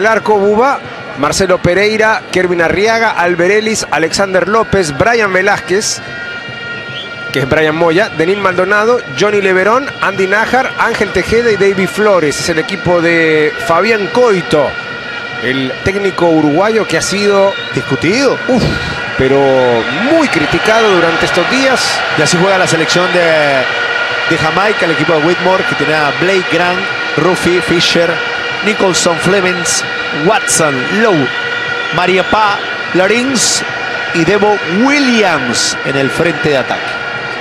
El arco Buba, Marcelo Pereira, Kervin Arriaga, Alberelis, Alexander López, Brian Velázquez, que es Brian Moya, Denis Maldonado, Johnny Leverón, Andy Nájar, Ángel Tejeda y David Flores. Es el equipo de Fabián Coito, el técnico uruguayo que ha sido discutido, pero muy criticado durante estos días. Y así juega la selección de Jamaica, el equipo de Whitmore, que tiene a Blake Grant, Ruffy, Fisher, Nicholson, Flemings, Watson, Lowe, Maria Pa, Larins y Debo Williams en el frente de ataque.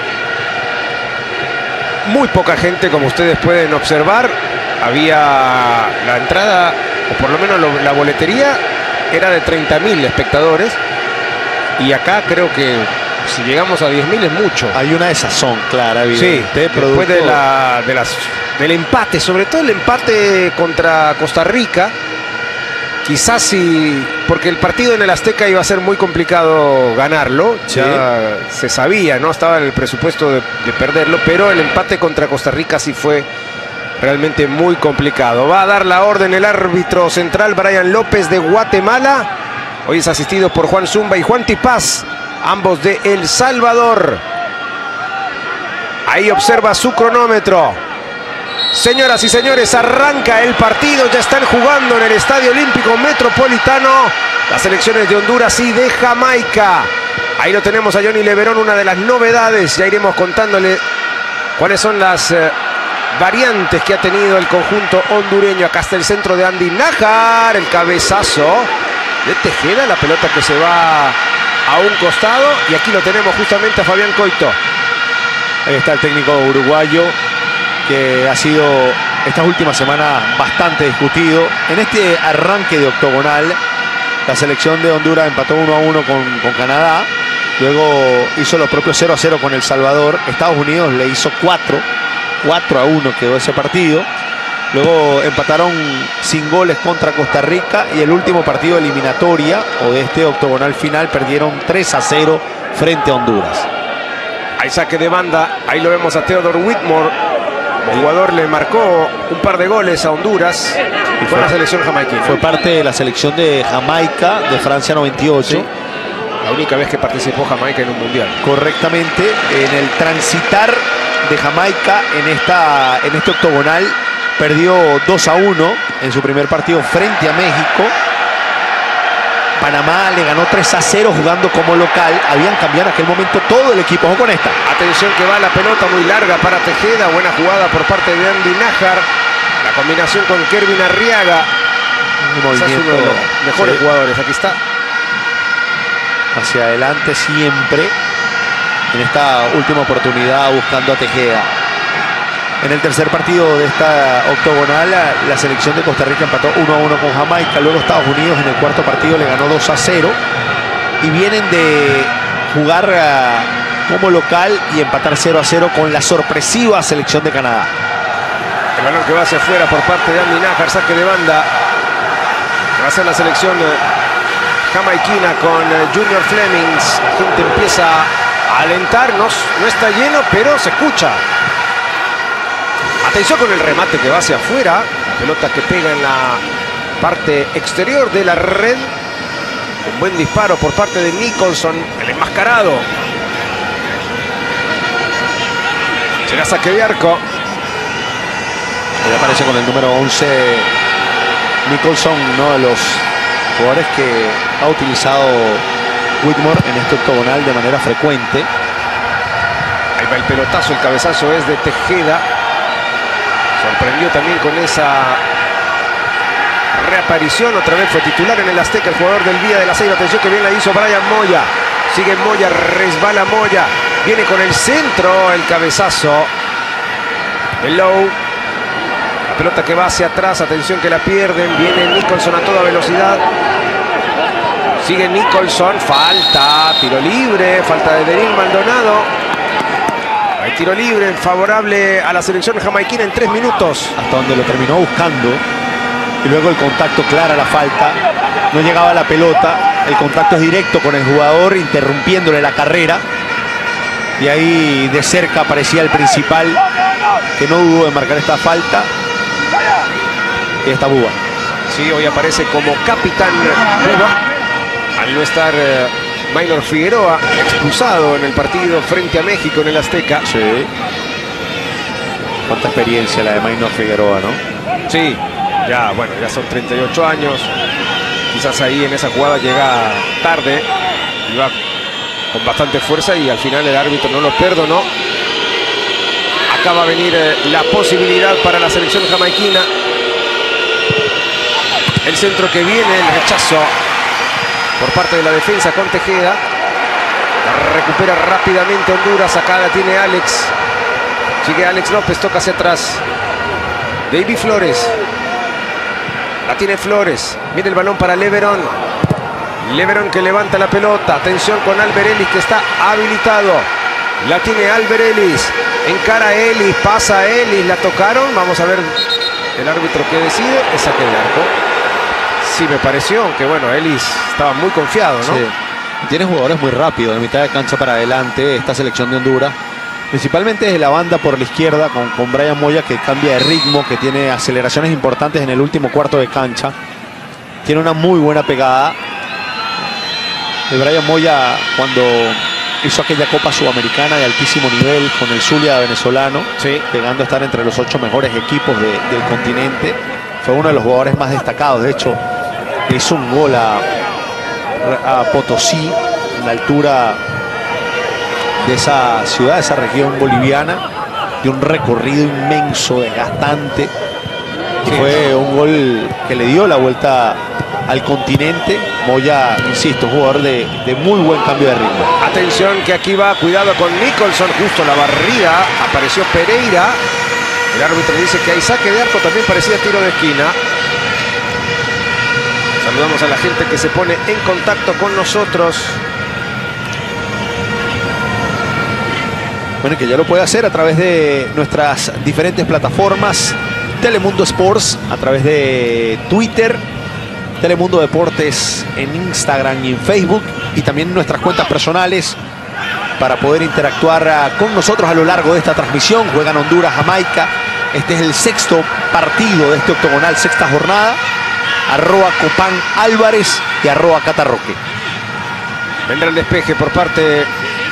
Muy poca gente, como ustedes pueden observar. Había la entrada, o por lo menos la boletería, era de 30.000 espectadores. Y acá creo que si llegamos a 10.000 es mucho. Hay una desazón clara, evidente. Sí, después del empate, sobre todo el empate contra Costa Rica. Quizás sí, porque el partido en el Azteca iba a ser muy complicado ganarlo. Sí. Ya se sabía, ¿no? Estaba en el presupuesto de perderlo, pero el empate contra Costa Rica sí fue realmente muy complicado. Va a dar la orden el árbitro central Brian López de Guatemala. Hoy es asistido por Juan Zumba y Juan Tipaz, ambos de El Salvador. Ahí observa su cronómetro. Señoras y señores, arranca el partido. Ya están jugando en el Estadio Olímpico Metropolitano las selecciones de Honduras y de Jamaica. Ahí lo tenemos a Johnny Leverón, una de las novedades. Ya iremos contándole cuáles son las variantes que ha tenido el conjunto hondureño. Acá está el centro de Andy Nájar, el cabezazo de Tejeda, la pelota que se va a un costado. Y aquí lo tenemos justamente a Fabián Coito. Ahí está el técnico uruguayo, que ha sido estas últimas semanas bastante discutido. En este arranque de octogonal, la selección de Honduras empató 1-1 con Canadá. Luego hizo los propios 0-0 con El Salvador. Estados Unidos le hizo 4-1 quedó ese partido. Luego empataron sin goles contra Costa Rica. Y el último partido de eliminatoria o de este octogonal final perdieron 3-0 frente a Honduras. Hay saque de banda. Ahí lo vemos a Theodore Whitmore. El jugador le marcó un par de goles a Honduras y fue la selección jamaiquina. Fue parte de la selección de Jamaica de Francia 98. Sí. La única vez que participó Jamaica en un mundial. Correctamente. En el transitar de Jamaica en este octogonal perdió 2-1 en su primer partido frente a México. Panamá le ganó 3-0 jugando como local. Habían cambiado en aquel momento todo el equipo. Ojo con esta. Atención que va la pelota muy larga para Tejeda. Buena jugada por parte de Andy Nájar. La combinación con Kervin Arriaga. Un movimiento, es uno de los mejores jugadores. Aquí está. Hacia adelante siempre. En esta última oportunidad buscando a Tejeda. En el tercer partido de esta octogonal, la selección de Costa Rica empató 1-1 con Jamaica. Luego Estados Unidos en el cuarto partido le ganó 2-0. Y vienen de jugar como local y empatar 0-0 con la sorpresiva selección de Canadá. El balón que va hacia afuera por parte de Andy Nájar, saque de banda. Va a ser la selección jamaiquina con Junior Flemings. La gente empieza a alentar. No está lleno, pero se escucha. Atención con el remate que va hacia afuera. La pelota que pega en la parte exterior de la red. Un buen disparo por parte de Nicholson, el enmascarado. Será saque de arco. Ahí aparece con el número 11 Nicholson, uno de los jugadores que ha utilizado Whitmore en este octogonal de manera frecuente. Ahí va el pelotazo, el cabezazo es de Tejeda. Sorprendió también con esa reaparición. Otra vez fue titular en el Azteca el jugador del Villa de la Ceiba. Atención que bien la hizo Brian Moya. Sigue Moya, resbala Moya. Viene con el centro, el cabezazo de Lowe. La pelota que va hacia atrás. Atención que la pierden. Viene Nicholson a toda velocidad. Sigue Nicholson. Falta. Tiro libre. Falta de Denis Maldonado. Hay tiro libre favorable a la selección jamaiquina en 3 minutos. Hasta donde lo terminó buscando. Y luego el contacto, clara la falta. No llegaba la pelota. El contacto es directo con el jugador, interrumpiéndole la carrera. Y ahí de cerca aparecía el principal, que no dudó en marcar esta falta. Y está Buba. Sí, hoy aparece como capitán Cuba, al no estar Maynor Figueroa, expulsado en el partido frente a México en el Azteca. Sí. Cuánta experiencia la de Maynor Figueroa, ¿no? Sí, ya son 38 años. Quizás ahí en esa jugada llega tarde, iba con bastante fuerza y al final el árbitro no lo perdonó. Acá va a venir la posibilidad para la selección jamaiquina. El centro que viene, el rechazo por parte de la defensa con Tejeda. La recupera rápidamente Honduras. Acá la tiene Alex. Sigue Alex López, toca hacia atrás. David Flores. La tiene Flores. Mira el balón para Leverón. Leverón que levanta la pelota. Atención con Albert Ellis, que está habilitado. La tiene Albert Ellis. Encara a Ellis. Pasa a Ellis. La tocaron. Vamos a ver el árbitro que decide. Es saque de arco. Sí, me pareció. Aunque bueno, Ellis estaba muy confiado, ¿no? Sí. Tiene jugadores muy rápidos. De mitad de cancha para adelante. Esta selección de Honduras. Principalmente desde la banda por la izquierda con Brian Moya, que cambia de ritmo, que tiene aceleraciones importantes en el último cuarto de cancha. Tiene una muy buena pegada. De Brian Moya, cuando hizo aquella Copa Sudamericana de altísimo nivel con el Zulia venezolano, sí, llegando a estar entre los 8 mejores equipos del continente, fue uno de los jugadores más destacados. De hecho, hizo un gol a Potosí, en la altura de esa ciudad, de esa región boliviana, de un recorrido inmenso, desgastante. Sí. Fue un gol que le dio la vuelta al continente. Moya, insisto, jugador de muy buen cambio de ritmo. Atención que aquí va, cuidado con Nicholson, justo la barrida, apareció Pereira. El árbitro dice que hay saque de arco, también parecía tiro de esquina. Saludamos a la gente que se pone en contacto con nosotros. Bueno, que ya lo puede hacer a través de nuestras diferentes plataformas. Telemundo Sports a través de Twitter, Telemundo Deportes en Instagram y en Facebook, y también nuestras cuentas personales para poder interactuar con nosotros a lo largo de esta transmisión. Juegan Honduras, Jamaica. Este es el 6º partido de este octogonal, 6ª jornada. @Copán Álvarez y @Catarroque. Vendrá el despeje por parte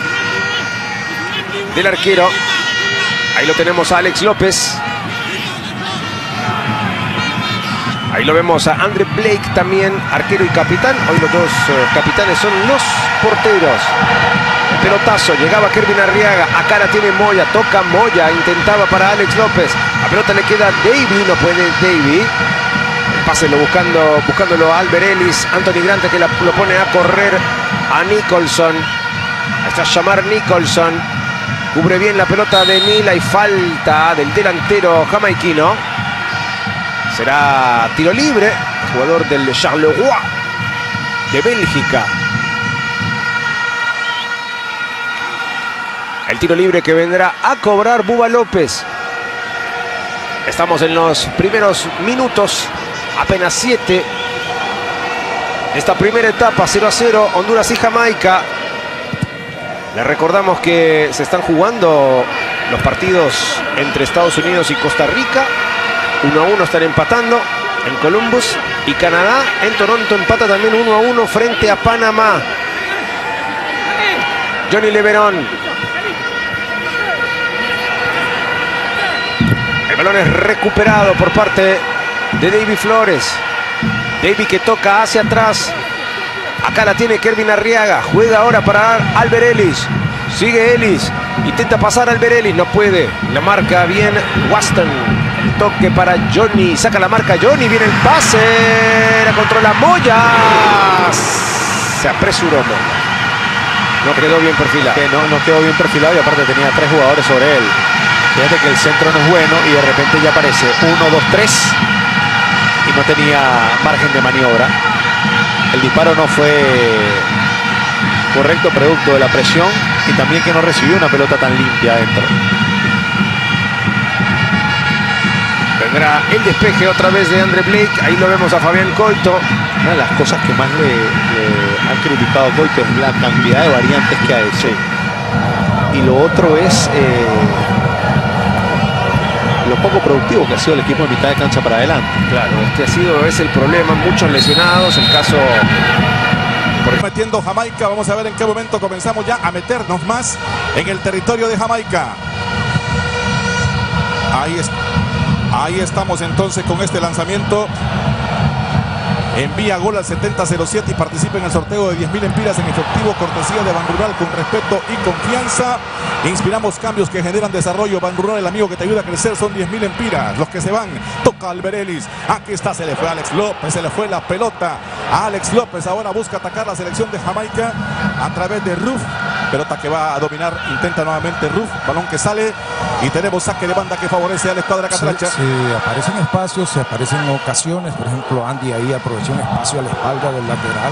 del arquero. Ahí lo tenemos a Alex López. Ahí lo vemos a Andre Blake también, arquero y capitán. Hoy los dos capitanes son los porteros. El pelotazo, llegaba Kervin Arriaga. Acá la tiene Moya, toca Moya, intentaba para Alex López. La pelota le queda a Davy, no puede Davy. El pase buscándolo a Albert Ellis. Anthony Grante que lo pone a correr a Nicholson. Ahí está Shamar Nicholson. Cubre bien la pelota de Mila y falta del delantero jamaiquino. Será tiro libre, jugador del Charleroi de Bélgica. El tiro libre que vendrá a cobrar Bubba López. Estamos en los primeros minutos, apenas 7. Esta primera etapa, 0-0, Honduras y Jamaica. Les recordamos que se están jugando los partidos entre Estados Unidos y Costa Rica. 1-1 están empatando en Columbus, y Canadá en Toronto empata también 1-1 frente a Panamá. Johnny Leverón. El balón es recuperado por parte de David Flores. David que toca hacia atrás. Acá la tiene Kervin Arriaga. Juega ahora para Albert Ellis. Sigue Ellis. Intenta pasar Albert Ellis. No puede. La marca bien Waston. Toque para Johnny. Saca la marca Johnny. Viene el pase. La controla Moya. Se apresuró Moya. No quedó bien perfilado. Que no quedó bien perfilado, y aparte tenía 3 jugadores sobre él. Fíjate que el centro no es bueno y de repente ya aparece 1, 2, 3 y no tenía margen de maniobra. El disparo no fue correcto, producto de la presión, y también que no recibió una pelota tan limpia adentro. Vendrá el despeje otra vez de Andre Blake. Ahí lo vemos a Fabián Coito. Una de las cosas que más le han criticado a Coito es la cantidad de variantes que ha hecho. Y lo otro es lo poco productivo que ha sido el equipo de mitad de cancha para adelante. Claro, es el problema, muchos lesionados, el caso... Metiendo Jamaica, vamos a ver en qué momento comenzamos ya a meternos más en el territorio de Jamaica. Ahí estamos entonces con este lanzamiento. Envía gol al 7007 y participa en el sorteo de 10.000 empiras en efectivo, cortesía de Banrural, con respeto y confianza. Inspiramos cambios que generan desarrollo. Banrural, el amigo que te ayuda a crecer, son 10.000 empiras. Los que se van, toca Alberelis. Aquí está, se le fue a Alex López, se le fue la pelota a Alex López. Ahora busca atacar la selección de Jamaica a través de Ruf. Pelota que va a dominar, intenta nuevamente Ruf, balón que sale y tenemos saque de banda que favorece a la escuadra catracha. Se aparecen espacios, se aparecen ocasiones, por ejemplo Andy ahí aprovechó un espacio a la espalda del lateral,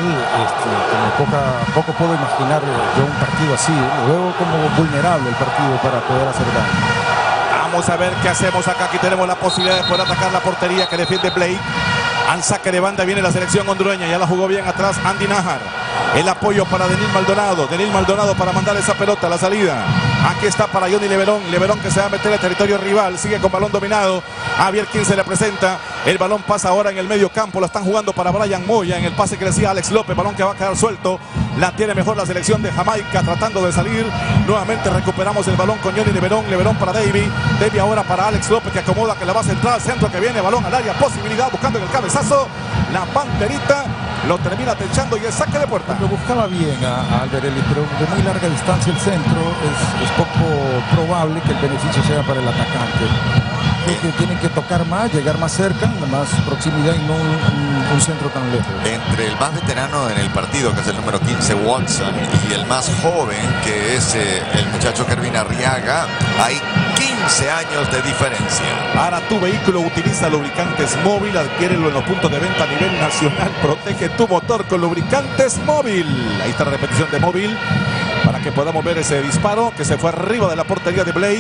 como poco puedo imaginar yo un partido así, lo veo como vulnerable el partido para poder hacer daño. Vamos a ver qué hacemos acá, aquí tenemos la posibilidad de poder atacar la portería que defiende Blake. Al saque de banda viene la selección hondureña, ya la jugó bien atrás Andy Nájar. El apoyo para Denil Maldonado para mandar esa pelota a la salida. Aquí está para Johnny Leverón que se va a meter al territorio rival, sigue con balón dominado. A ver quién se le presenta. El balón pasa ahora en el medio campo, la están jugando para Brian Moya en el pase que le decía Alex López, balón que va a quedar suelto. La tiene mejor la selección de Jamaica tratando de salir. Nuevamente recuperamos el balón con Johnny Leverón para Davy ahora para Alex López que acomoda, que la va a centrar al centro, que viene balón al área, posibilidad buscando en el cabezazo. La Panterita lo termina techando y el saque de puerta. Lo buscaba bien a Alberelis, pero de muy larga distancia el centro es poco probable que el beneficio sea para el atacante. Creo que tienen que tocar más, llegar más cerca, más proximidad y no un centro tan lejos. Entre el más veterano en el partido, que es el número 15 Watson, y el más joven, que es el muchacho Kervin Arriaga, hay 15 años de diferencia. Para tu vehículo utiliza lubricantes móvil, adquiérelo en los puntos de venta a nivel nacional, protege tu motor con lubricantes móvil. Ahí está la repetición de móvil para que podamos ver ese disparo que se fue arriba de la portería de Blake.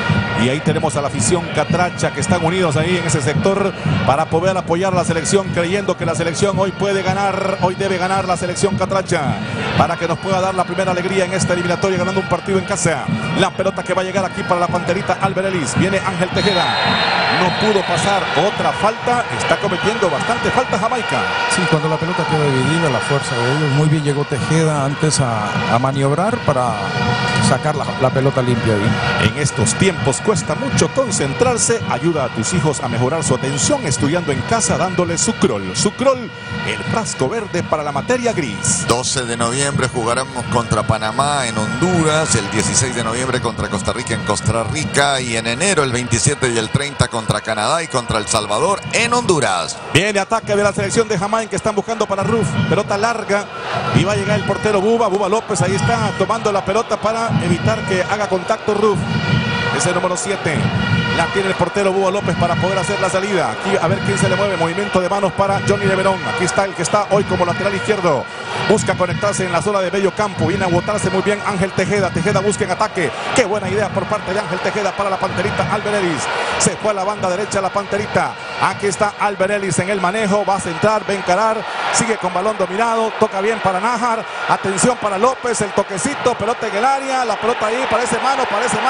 Y ahí tenemos a la afición catracha que están unidos ahí en ese sector para poder apoyar a la selección, creyendo que la selección hoy puede ganar, hoy debe ganar la selección catracha para que nos pueda dar la primera alegría en esta eliminatoria, ganando un partido en casa. La pelota que va a llegar aquí para la Panterita Alberelis, viene Ángel Tejeda, no pudo pasar, otra falta, está cometiendo bastante falta Jamaica. Sí, cuando la pelota queda dividida, la fuerza de ellos, muy bien llegó Tejeda antes a maniobrar para sacar la pelota limpia ahí. En estos tiempos cuesta mucho concentrarse. Ayuda a tus hijos a mejorar su atención estudiando en casa dándole Sucrol. Sucrol, el frasco verde para la materia gris. 12 de noviembre jugaremos contra Panamá en Honduras, el 16 de noviembre contra Costa Rica en Costa Rica y en enero el 27 y el 30 contra Canadá y contra El Salvador en Honduras. Viene ataque de la selección de Jamaica que están buscando para Ruf. Pelota larga y va a llegar el portero Buba López. Ahí está tomando la pelota para evitar que haga contacto Ruf. Es el número 7. La tiene el portero Buba López para poder hacer la salida. Aquí a ver quién se le mueve. Movimiento de manos para Johnny Leverón. Aquí está el que está hoy como lateral izquierdo. Busca conectarse en la zona de medio campo. Viene a botarse muy bien Ángel Tejeda. Tejeda busca en ataque. Qué buena idea por parte de Ángel Tejeda para la Panterita Alberelis. Se fue a la banda derecha la Panterita. Aquí está Alberelis en el manejo. Va a centrar, va a encarar. Sigue con balón dominado. Toca bien para Nájar. Atención para López. El toquecito. Pelota en el área. La pelota ahí. Parece mano.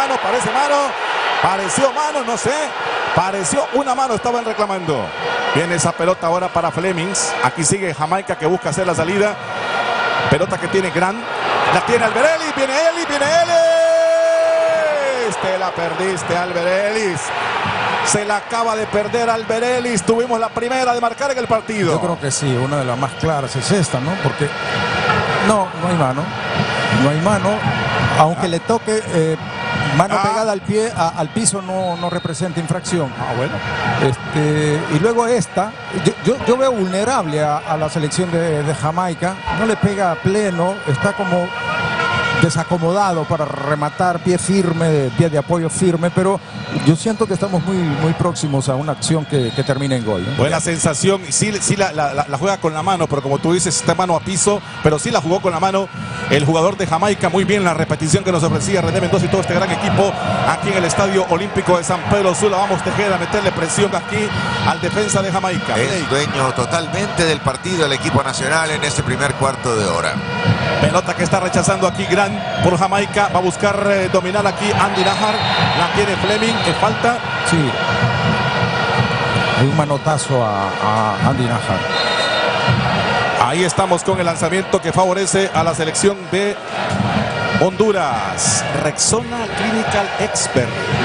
Pareció mano, no sé. Pareció una mano, estaban reclamando. Viene esa pelota ahora para Flemings. Aquí sigue Jamaica que busca hacer la salida. Pelota que tiene Grant. La tiene Alberelis. Viene Ellis. Te la perdiste, Alberelis. Se la acaba de perder Alberelis. Tuvimos la primera de marcar en el partido. Yo creo que sí, una de las más claras es esta, ¿no? Porque no hay mano. No hay mano. Aunque le toque mano pegada al pie, al piso no representa infracción. Bueno. Y luego esta, yo veo vulnerable a la selección de Jamaica. No le pega a pleno, está como desacomodado para rematar, pie firme, pie de apoyo firme, pero yo siento que estamos muy próximos a una acción que termine en gol, ¿no? Buena sensación, sí la juega con la mano, pero como tú dices, está mano a piso, pero sí la jugó con la mano el jugador de Jamaica. Muy bien la repetición que nos ofrecía René Mendoza y todo este gran equipo aquí en el Estadio Olímpico de San Pedro Sula. Vamos Tejeda a meterle presión aquí al defensa de Jamaica. Es dueño totalmente del partido el equipo nacional en este primer cuarto de hora. Pelota que está rechazando aquí Grant. Juegan por Jamaica. Va a buscar dominar aquí Andy Najar. La tiene Fleming. Falta. Sí. Hay un manotazo a Andy Najar. Ahí estamos con el lanzamiento que favorece a la selección de Honduras. Rexona Clinical Expert.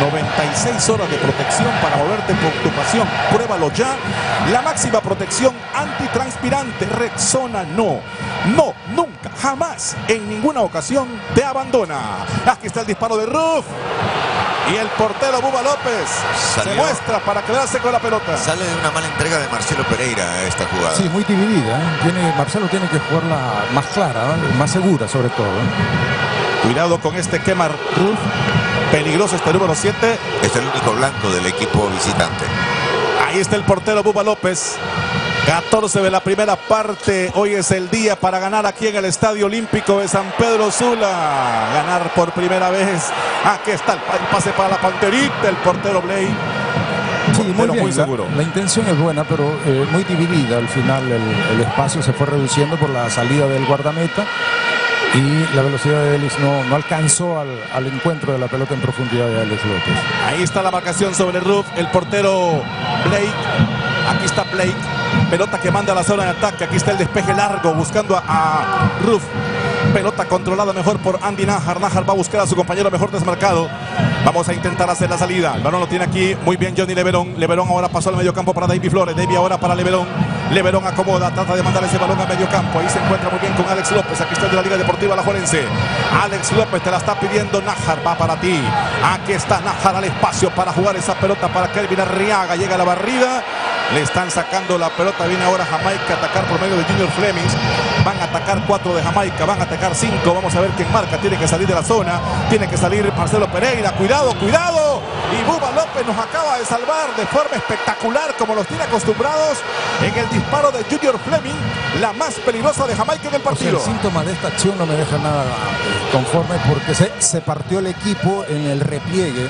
96 horas de protección para moverte con tu pasión. Pruébalo ya. La máxima protección antitranspirante. Rexona no, nunca, jamás, en ninguna ocasión te abandona. Aquí está el disparo de Ruf. Y el portero Bubba López se muestra para quedarse con la pelota. Sale de una mala entrega de Marcelo Pereira esta jugada. Sí, muy dividida. Marcelo tiene que jugarla más clara, ¿no? Más segura sobre todo. Cuidado con este Kemar Ruf. Peligroso este número 7. Es el único blanco del equipo visitante. Ahí está el portero Bubba López. 14 de la primera parte. Hoy es el día para ganar aquí en el Estadio Olímpico de San Pedro Sula. Ganar por primera vez. Aquí está el pase para la Panterita. El portero Blake. Sí, muy bien. Muy seguro. La intención es buena, pero muy dividida. Al final el espacio se fue reduciendo por la salida del guardameta. Y la velocidad de Ellis no alcanzó al encuentro de la pelota en profundidad de Alex López. Ahí está la marcación sobre Ruf. El portero Blake. Aquí está Blake. Pelota que manda a la zona de ataque. Aquí está el despeje largo buscando a Ruf. Pelota controlada mejor por Andy Najar. Najar va a buscar a su compañero mejor desmarcado. Vamos a intentar hacer la salida. El balón lo tiene aquí muy bien Johnny Leverón. Leverón ahora pasó al medio campo para David Flores. David ahora para Leverón. Leverón acomoda, trata de mandar ese balón a medio campo. Ahí se encuentra muy bien con Alex López. Aquí está el de la Liga Deportiva Alajuelense. Alex López te la está pidiendo Najar. Va para ti. Aquí está Najar al espacio para jugar esa pelota para Kelvin Arriaga. Llega la barrida. Le están sacando la pelota. Viene ahora Jamaica a atacar por medio de Junior Fleming. Van a atacar 4 de Jamaica. Van a atacar 5. Vamos a ver quién marca. Tiene que salir de la zona. Tiene que salir Marcelo Pereira. Cuidado, cuidado. Y Bubba López nos acaba de salvar de forma espectacular, como los tiene acostumbrados, en el disparo de Junior Fleming, la más peligrosa de Jamaica en el partido. O sea, el síntoma de esta acción no me deja nada conforme, porque se partió el equipo en el repliegue.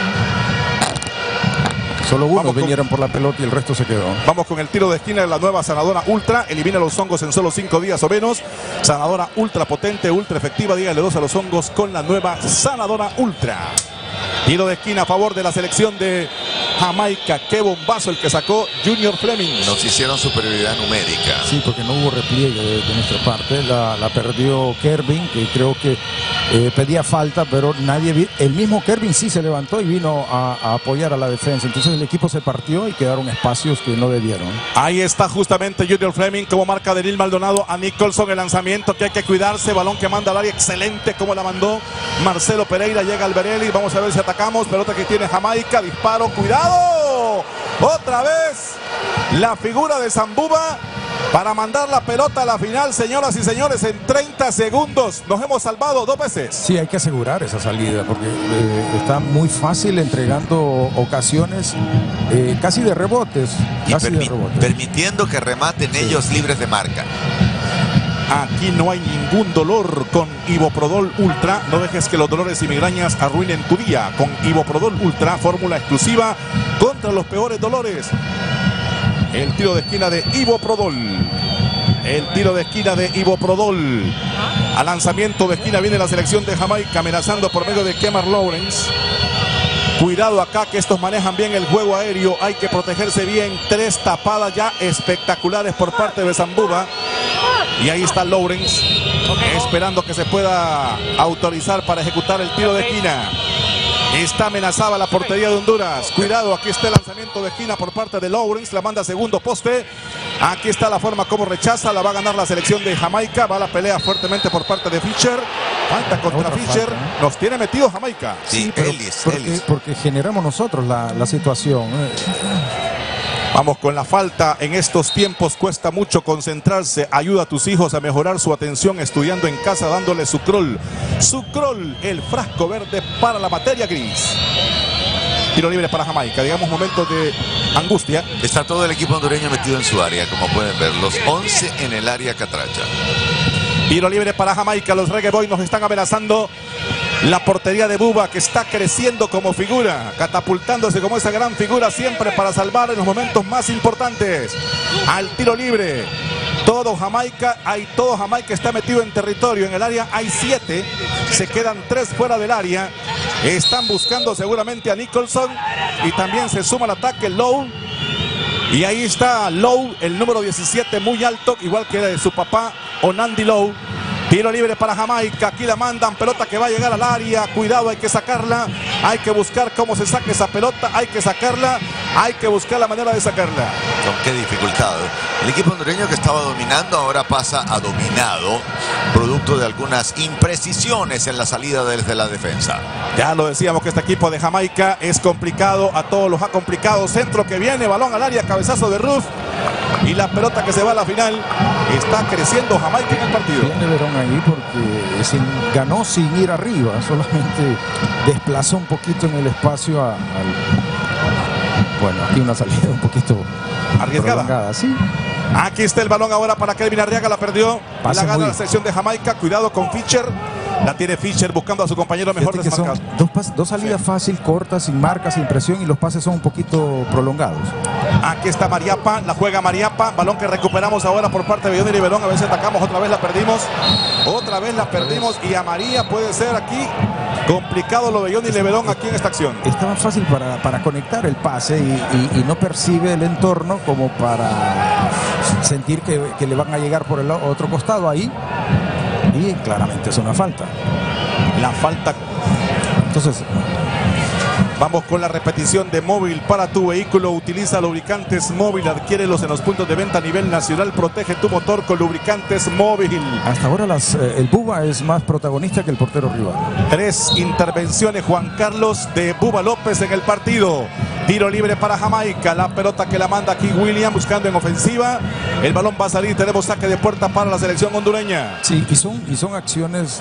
Solo uno vinieron por la pelota y el resto se quedó. Vamos con el tiro de esquina de la nueva Sanadora Ultra. Elimina los hongos en solo 5 días o menos. Sanadora Ultra potente, ultra efectiva. Dígale 2 a los hongos con la nueva Sanadora Ultra. Tiro de esquina a favor de la selección de Jamaica. Qué bombazo el que sacó Junior Fleming. Nos hicieron superioridad numérica. Sí, porque no hubo repliegue de nuestra parte. La perdió Kervin, que creo que pedía falta, pero nadie vio. El mismo Kervin sí se levantó y vino a apoyar a la defensa. Entonces el equipo se partió y quedaron espacios que no debieron. Ahí está justamente Junior Fleming como marca de Nil Maldonado a Nicholson. El lanzamiento que hay que cuidarse. Balón que manda al área. Excelente como la mandó Marcelo Pereira. Llega Alberelli. Vamos a ver si atacamos. Pelota que tiene Jamaica. Disparo. ¡Cuidado! Otra vez la figura de Zambuba para mandar la pelota a la final, señoras y señores, en 30 segundos. Nos hemos salvado 2 veces. Sí, hay que asegurar esa salida porque está muy fácil entregando ocasiones casi de rebotes. Y permitiendo que rematen ellos libres de marca. Aquí no hay ningún dolor con Iboprodol Ultra. No dejes que los dolores y migrañas arruinen tu día. Con Iboprodol Ultra, fórmula exclusiva contra los peores dolores. El tiro de esquina de Iboprodol. El tiro de esquina de Iboprodol. Al lanzamiento de esquina viene la selección de Jamaica amenazando por medio de Kemar Lawrence. Cuidado acá que estos manejan bien el juego aéreo. Hay que protegerse bien. 3 tapadas ya espectaculares por parte de Zambuba. Y ahí está Lawrence esperando que se pueda autorizar para ejecutar el tiro de esquina. Está amenazada la portería de Honduras. Cuidado, aquí está el lanzamiento de esquina por parte de Lawrence. La manda a segundo poste. Aquí está la forma como rechaza. La va a ganar la selección de Jamaica. Va a la pelea fuertemente por parte de Fischer. Falta contra Fischer. Nos tiene metido Jamaica. Sí, pero Ellis. Porque generamos nosotros la situación. Vamos con la falta. En estos tiempos cuesta mucho concentrarse. Ayuda a tus hijos a mejorar su atención estudiando en casa, dándole Sucrol. Sucrol, el frasco verde para la materia gris. Tiro libre para Jamaica. Digamos momentos de angustia. Está todo el equipo hondureño metido en su área, como pueden ver. Los 11 en el área catracha. Tiro libre para Jamaica. Los Reggae Boys nos están amenazando. La portería de Bubba, que está creciendo como figura, catapultándose como esa gran figura siempre para salvar en los momentos más importantes. Al tiro libre, todo todo Jamaica. Todo Jamaica está metido en territorio. En el área hay 7. Se quedan 3 fuera del área. Están buscando seguramente a Nicholson. Y también se suma al ataque Lowe. Y ahí está Lowe, el número 17, muy alto, igual que de su papá, Onandi Lowe. Tiro libre para Jamaica, aquí la mandan, pelota que va a llegar al área, cuidado, hay que sacarla, hay que buscar cómo se saque esa pelota, hay que sacarla, hay que buscar la manera de sacarla. Con qué dificultad. El equipo hondureño que estaba dominando ahora pasa a dominado, producto de algunas imprecisiones en la salida desde la defensa. Ya lo decíamos que este equipo de Jamaica es complicado, a todos los ha complicado. Centro que viene, balón al área, cabezazo de Ruff. Y la pelota que se va a la final. Está creciendo Jamaica en el partido. Viene Verón ahí porque ganó sin ir arriba, solamente desplazó un poquito en el espacio bueno, aquí una salida un poquito arriesgada. Sí. Aquí está el balón ahora para Kelvin Arriaga, la perdió. La gana la selección de Jamaica, cuidado con Fischer. La tiene Fischer buscando a su compañero mejor desmarcado. Dos salidas fácil, cortas, sin marca, sin presión, y los pases son un poquito prolongados. Aquí está Mariappa, la juega Mariappa, balón que recuperamos ahora por parte de Belloni y Verón. A veces atacamos, otra vez la perdimos. Otra vez la perdimos y a María puede ser aquí complicado lo de Belloni y Leverón aquí en esta acción. Estaba fácil para conectar el pase y no percibe el entorno como para sentir que le van a llegar por el otro costado ahí. Y claramente es una falta. La falta. Entonces, vamos con la repetición de Móvil para tu vehículo. Utiliza lubricantes Móvil, adquiérelos en los puntos de venta a nivel nacional. Protege tu motor con lubricantes Móvil. Hasta ahora el Buba es más protagonista que el portero rival. 3 intervenciones, Juan Carlos, de Buba López en el partido. Tiro libre para Jamaica, la pelota que la manda aquí William buscando en ofensiva. El balón va a salir, tenemos saque de puerta para la selección hondureña. Sí, y son acciones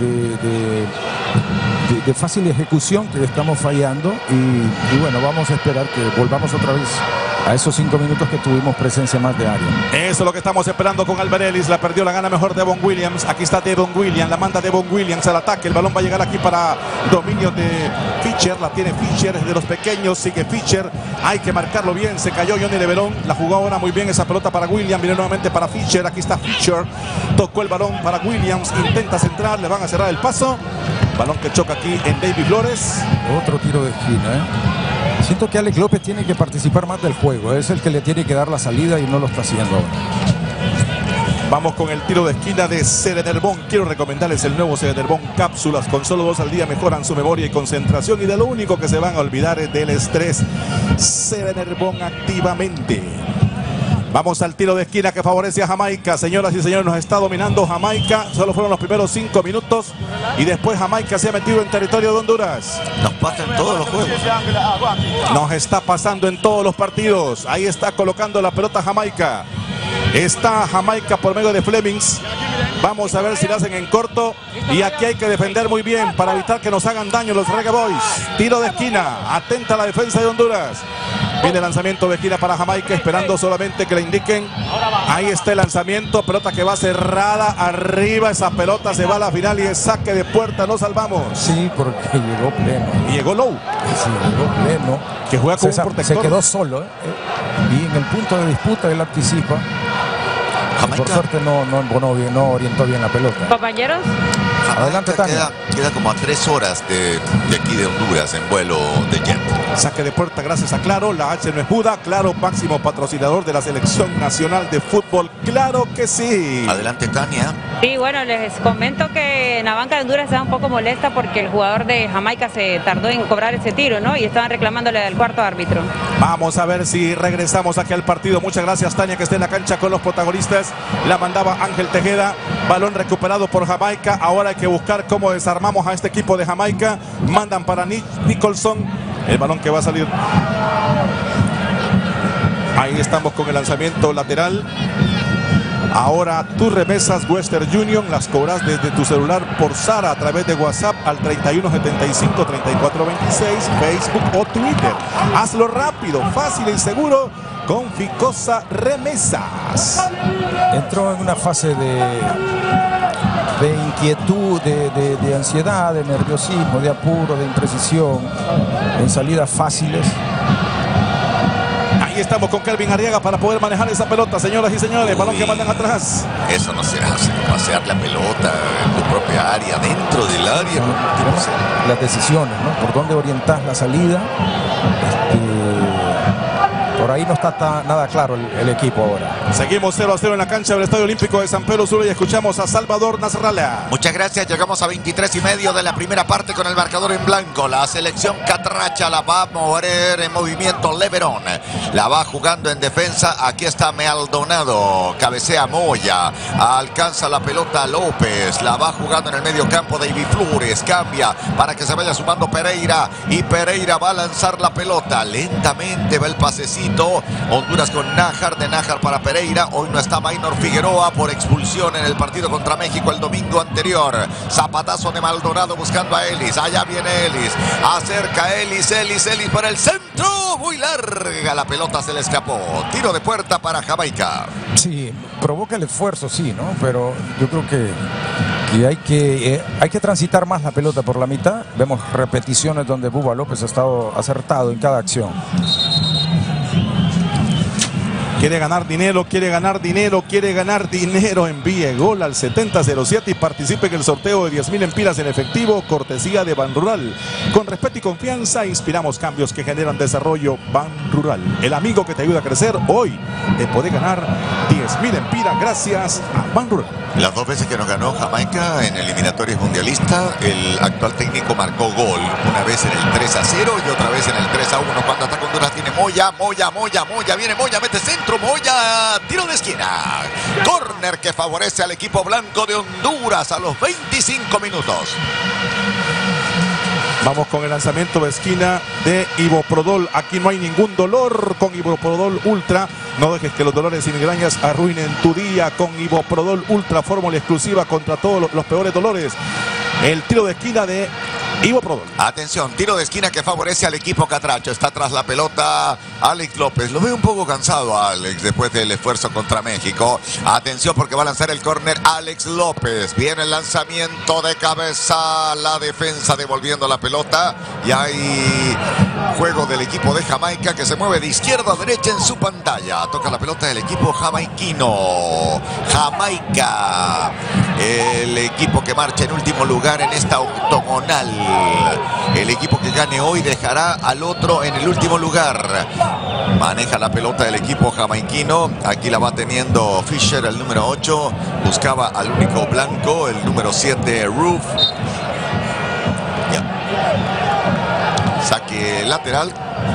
de fácil ejecución que estamos fallando y bueno, vamos a esperar que volvamos otra vez a esos 5 minutos que tuvimos presencia más de área. Eso es lo que estamos esperando con Alberelis. La perdió, la gana mejor Devon Williams. Aquí está Devon Williams, la manda Devon Williams al ataque. El balón va a llegar aquí para dominio de Fischer. La tiene Fischer, es de los pequeños. Sigue Fischer. Hay que marcarlo bien. Se cayó Johnny Leverón. La jugó ahora muy bien esa pelota para Williams. Viene nuevamente para Fischer. Aquí está Fischer. Tocó el balón para Williams. Intenta centrar. Le van a cerrar el paso. Balón que choca aquí en David Flores. Otro tiro de esquina, Siento que Alex López tiene que participar más del juego. Es el que le tiene que dar la salida y no lo está haciendo ahora. Vamos con el tiro de esquina de Serenerbón. Quiero recomendarles el nuevo Serenerbón Cápsulas. Con solo 2 al día mejoran su memoria y concentración. Y de lo único que se van a olvidar es del estrés. Serenerbón activamente. Vamos al tiro de esquina que favorece a Jamaica. Señoras y señores, nos está dominando Jamaica. Solo fueron los primeros 5 minutos. Y después Jamaica se ha metido en territorio de Honduras. Nos pasa en todos los juegos. Nos está pasando en todos los partidos. Ahí está colocando la pelota Jamaica. Está Jamaica por medio de Flemings. Vamos a ver si la hacen en corto. Y aquí hay que defender muy bien para evitar que nos hagan daño los Reggae Boys. Tiro de esquina. Atenta a la defensa de Honduras. Viene el lanzamiento de esquina para Jamaica, esperando solamente que le indiquen. Ahí está el lanzamiento, pelota que va cerrada arriba. Esa pelota se va a la final y es saque de puerta. Nos salvamos. Sí, porque llegó pleno. Y llegó Lowe. Sí, llegó pleno. Que juega con un protector. Se quedó solo. Y en el punto de disputa él anticipa. Por suerte no orientó bien la pelota. Compañeros. Adelante, Tania. Queda como a 3 horas de aquí de Honduras en vuelo de jet. Saque de puerta gracias a Claro. La H no es muda. Claro, máximo patrocinador de la Selección Nacional de Fútbol. Claro que sí. Adelante, Tania. Sí, bueno, les comento que en la banca de Honduras está un poco molesta porque el jugador de Jamaica se tardó en cobrar ese tiro, ¿no? Y estaban reclamándole al cuarto árbitro. Vamos a ver si regresamos aquí al partido. Muchas gracias, Tania, que esté en la cancha con los protagonistas. La mandaba Ángel Tejeda. Balón recuperado por Jamaica. Ahora hay que buscar cómo desarmamos a este equipo de Jamaica. Mandan para Nicholson. El balón que va a salir. Ahí estamos con el lanzamiento lateral. Ahora tus remesas Western Union las cobras desde tu celular por Sara a través de WhatsApp al 3175 3426, Facebook o Twitter. Hazlo rápido, fácil y seguro con Ficosa Remesas. Entró en una fase de inquietud, de ansiedad, de nerviosismo, de apuro, de imprecisión, en salidas fáciles. Ahí Aquí estamos con Kelvin Arriaga para poder manejar esa pelota, señoras y señores. Balón que mandan atrás. Eso no se hace, pasear la pelota en tu propia área, dentro del área. Las decisiones, ¿no? Por dónde orientas la salida. Por ahí no está nada claro el equipo ahora. Seguimos 0-0 en la cancha del Estadio Olímpico de San Pedro Sula y escuchamos a Salvador Nasrallah. Muchas gracias, llegamos a 23:30 de la primera parte con el marcador en blanco. La selección catracha la va a mover en movimiento Leverón. La va jugando en defensa, aquí está Maldonado, cabecea Moya, alcanza la pelota López, la va jugando en el medio campo David Flores, cambia para que se vaya sumando Pereira y Pereira va a lanzar la pelota. Lentamente va el pasecito. Honduras con Nájar, de Nájar para Pereira. Hoy no está Maynor Figueroa por expulsión en el partido contra México el domingo anterior. Zapatazo de Maldonado buscando a Ellis. Allá viene Ellis. Acerca Ellis para el centro. Muy larga la pelota, se le escapó. Tiro de puerta para Jamaica. Sí, provoca el esfuerzo, sí, ¿no? Pero yo creo que hay que transitar más la pelota por la mitad. Vemos repeticiones donde Bubba López ha estado acertado en cada acción. Quiere ganar dinero, envíe gol al 7007 y participe en el sorteo de 10.000 empiras en efectivo, cortesía de Banrural. Con respeto y confianza, inspiramos cambios que generan desarrollo. Banrural, el amigo que te ayuda a crecer. Hoy te puede ganar 10.000 empiras gracias a Banrural. Las dos veces que nos ganó Jamaica en eliminatorias mundialista, el actual técnico marcó gol. Una vez en el 3-0 y otra vez en el 3-1. Cuando ataca Honduras tiene Moya, viene Moya, mete centro, Moya, tiro de esquina. Córner que favorece al equipo blanco de Honduras a los 25 minutos. Vamos con el lanzamiento de esquina de Iboprodol. Aquí no hay ningún dolor con Iboprodol Ultra. No dejes que los dolores y migrañas arruinen tu día con Iboprodol Ultra, fórmula exclusiva contra todos los peores dolores. El tiro de esquina de Iboprodol. Atención, tiro de esquina que favorece al equipo catracho. Está tras la pelota Alex López. Lo veo un poco cansado a Alex después del esfuerzo contra México. Atención porque va a lanzar el córner Alex López. Viene el lanzamiento de cabeza. La defensa devolviendo la pelota. Y hay juego del equipo de Jamaica que se mueve de izquierda a derecha en su pantalla. Toca la pelota del equipo jamaiquino. Jamaica, el equipo que marcha en último lugar en esta octogonal. El equipo que gane hoy dejará al otro en el último lugar. Maneja la pelota del equipo jamaiquino. Aquí la va teniendo Fisher, el número 8. Buscaba al único blanco, el número 7, Roof. Saque lateral.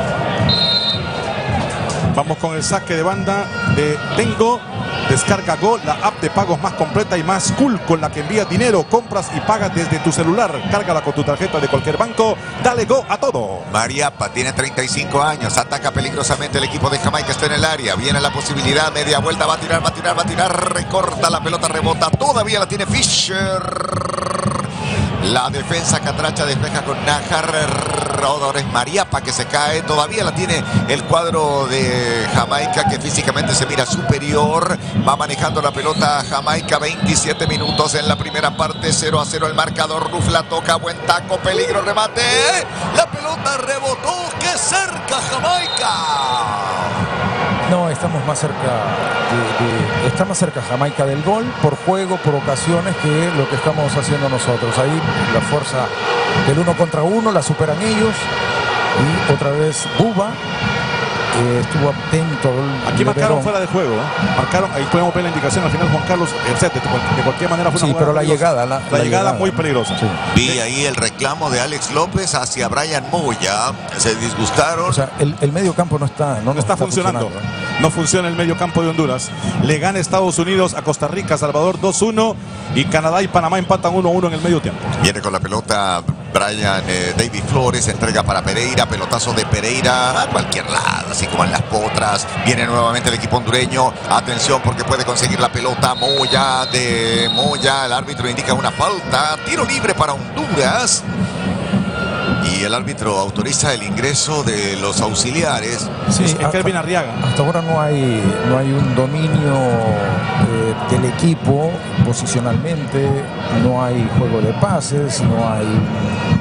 Vamos con el saque de banda de Tengo. Descarga Go, la app de pagos más completa y más cool, con la que envías dinero, compras y pagas desde tu celular. Cárgala con tu tarjeta de cualquier banco. Dale Go a todo. Mariappa tiene 35 años. Ataca peligrosamente el equipo de Jamaica. Está en el área. Viene la posibilidad. Media vuelta. Va a tirar. Recorta la pelota. Rebota. Todavía la tiene Fisher. La defensa catracha despeja con Nájar. Ahora es Mariappa que se cae. Todavía la tiene el cuadro de Jamaica, que físicamente se mira superior. Va manejando la pelota Jamaica. 27 minutos en la primera parte. 0-0 el marcador. Ruf la toca. Buen taco. Peligro. Remate. La pelota rebotó. ¡Qué cerca Jamaica! No, estamos más cerca está más cerca Jamaica del gol por juego, por ocasiones, que lo que estamos haciendo nosotros. Ahí la fuerza del 1 contra 1 la superan ellos. Y otra vez Bubba estuvo atento. Aquí marcaron fuera de juego. Marcaron, ahí podemos ver la indicación al final, Juan Carlos. De cualquier manera fue una pero la llegada. La llegada muy peligrosa. Sí. Vi ahí el reclamo de Alex López hacia Brian Moya. Se disgustaron. O sea, el medio campo no está funcionando. No funciona el medio campo de Honduras. Le gana Estados Unidos a Costa Rica, Salvador 2-1. Y Canadá y Panamá empatan 1-1 en el medio tiempo. Viene con la pelota Brian David Flores, entrega para Pereira, pelotazo de Pereira a cualquier lado, así como en las potras. Viene nuevamente el equipo hondureño. Atención porque puede conseguir la pelota Moya, el árbitro indica una falta. Tiro libre para Honduras. Y el árbitro autoriza el ingreso de los auxiliares. Sí, es Kelvin Arriaga. Hasta ahora no hay un dominio del equipo posicionalmente, no hay juego de pases, no hay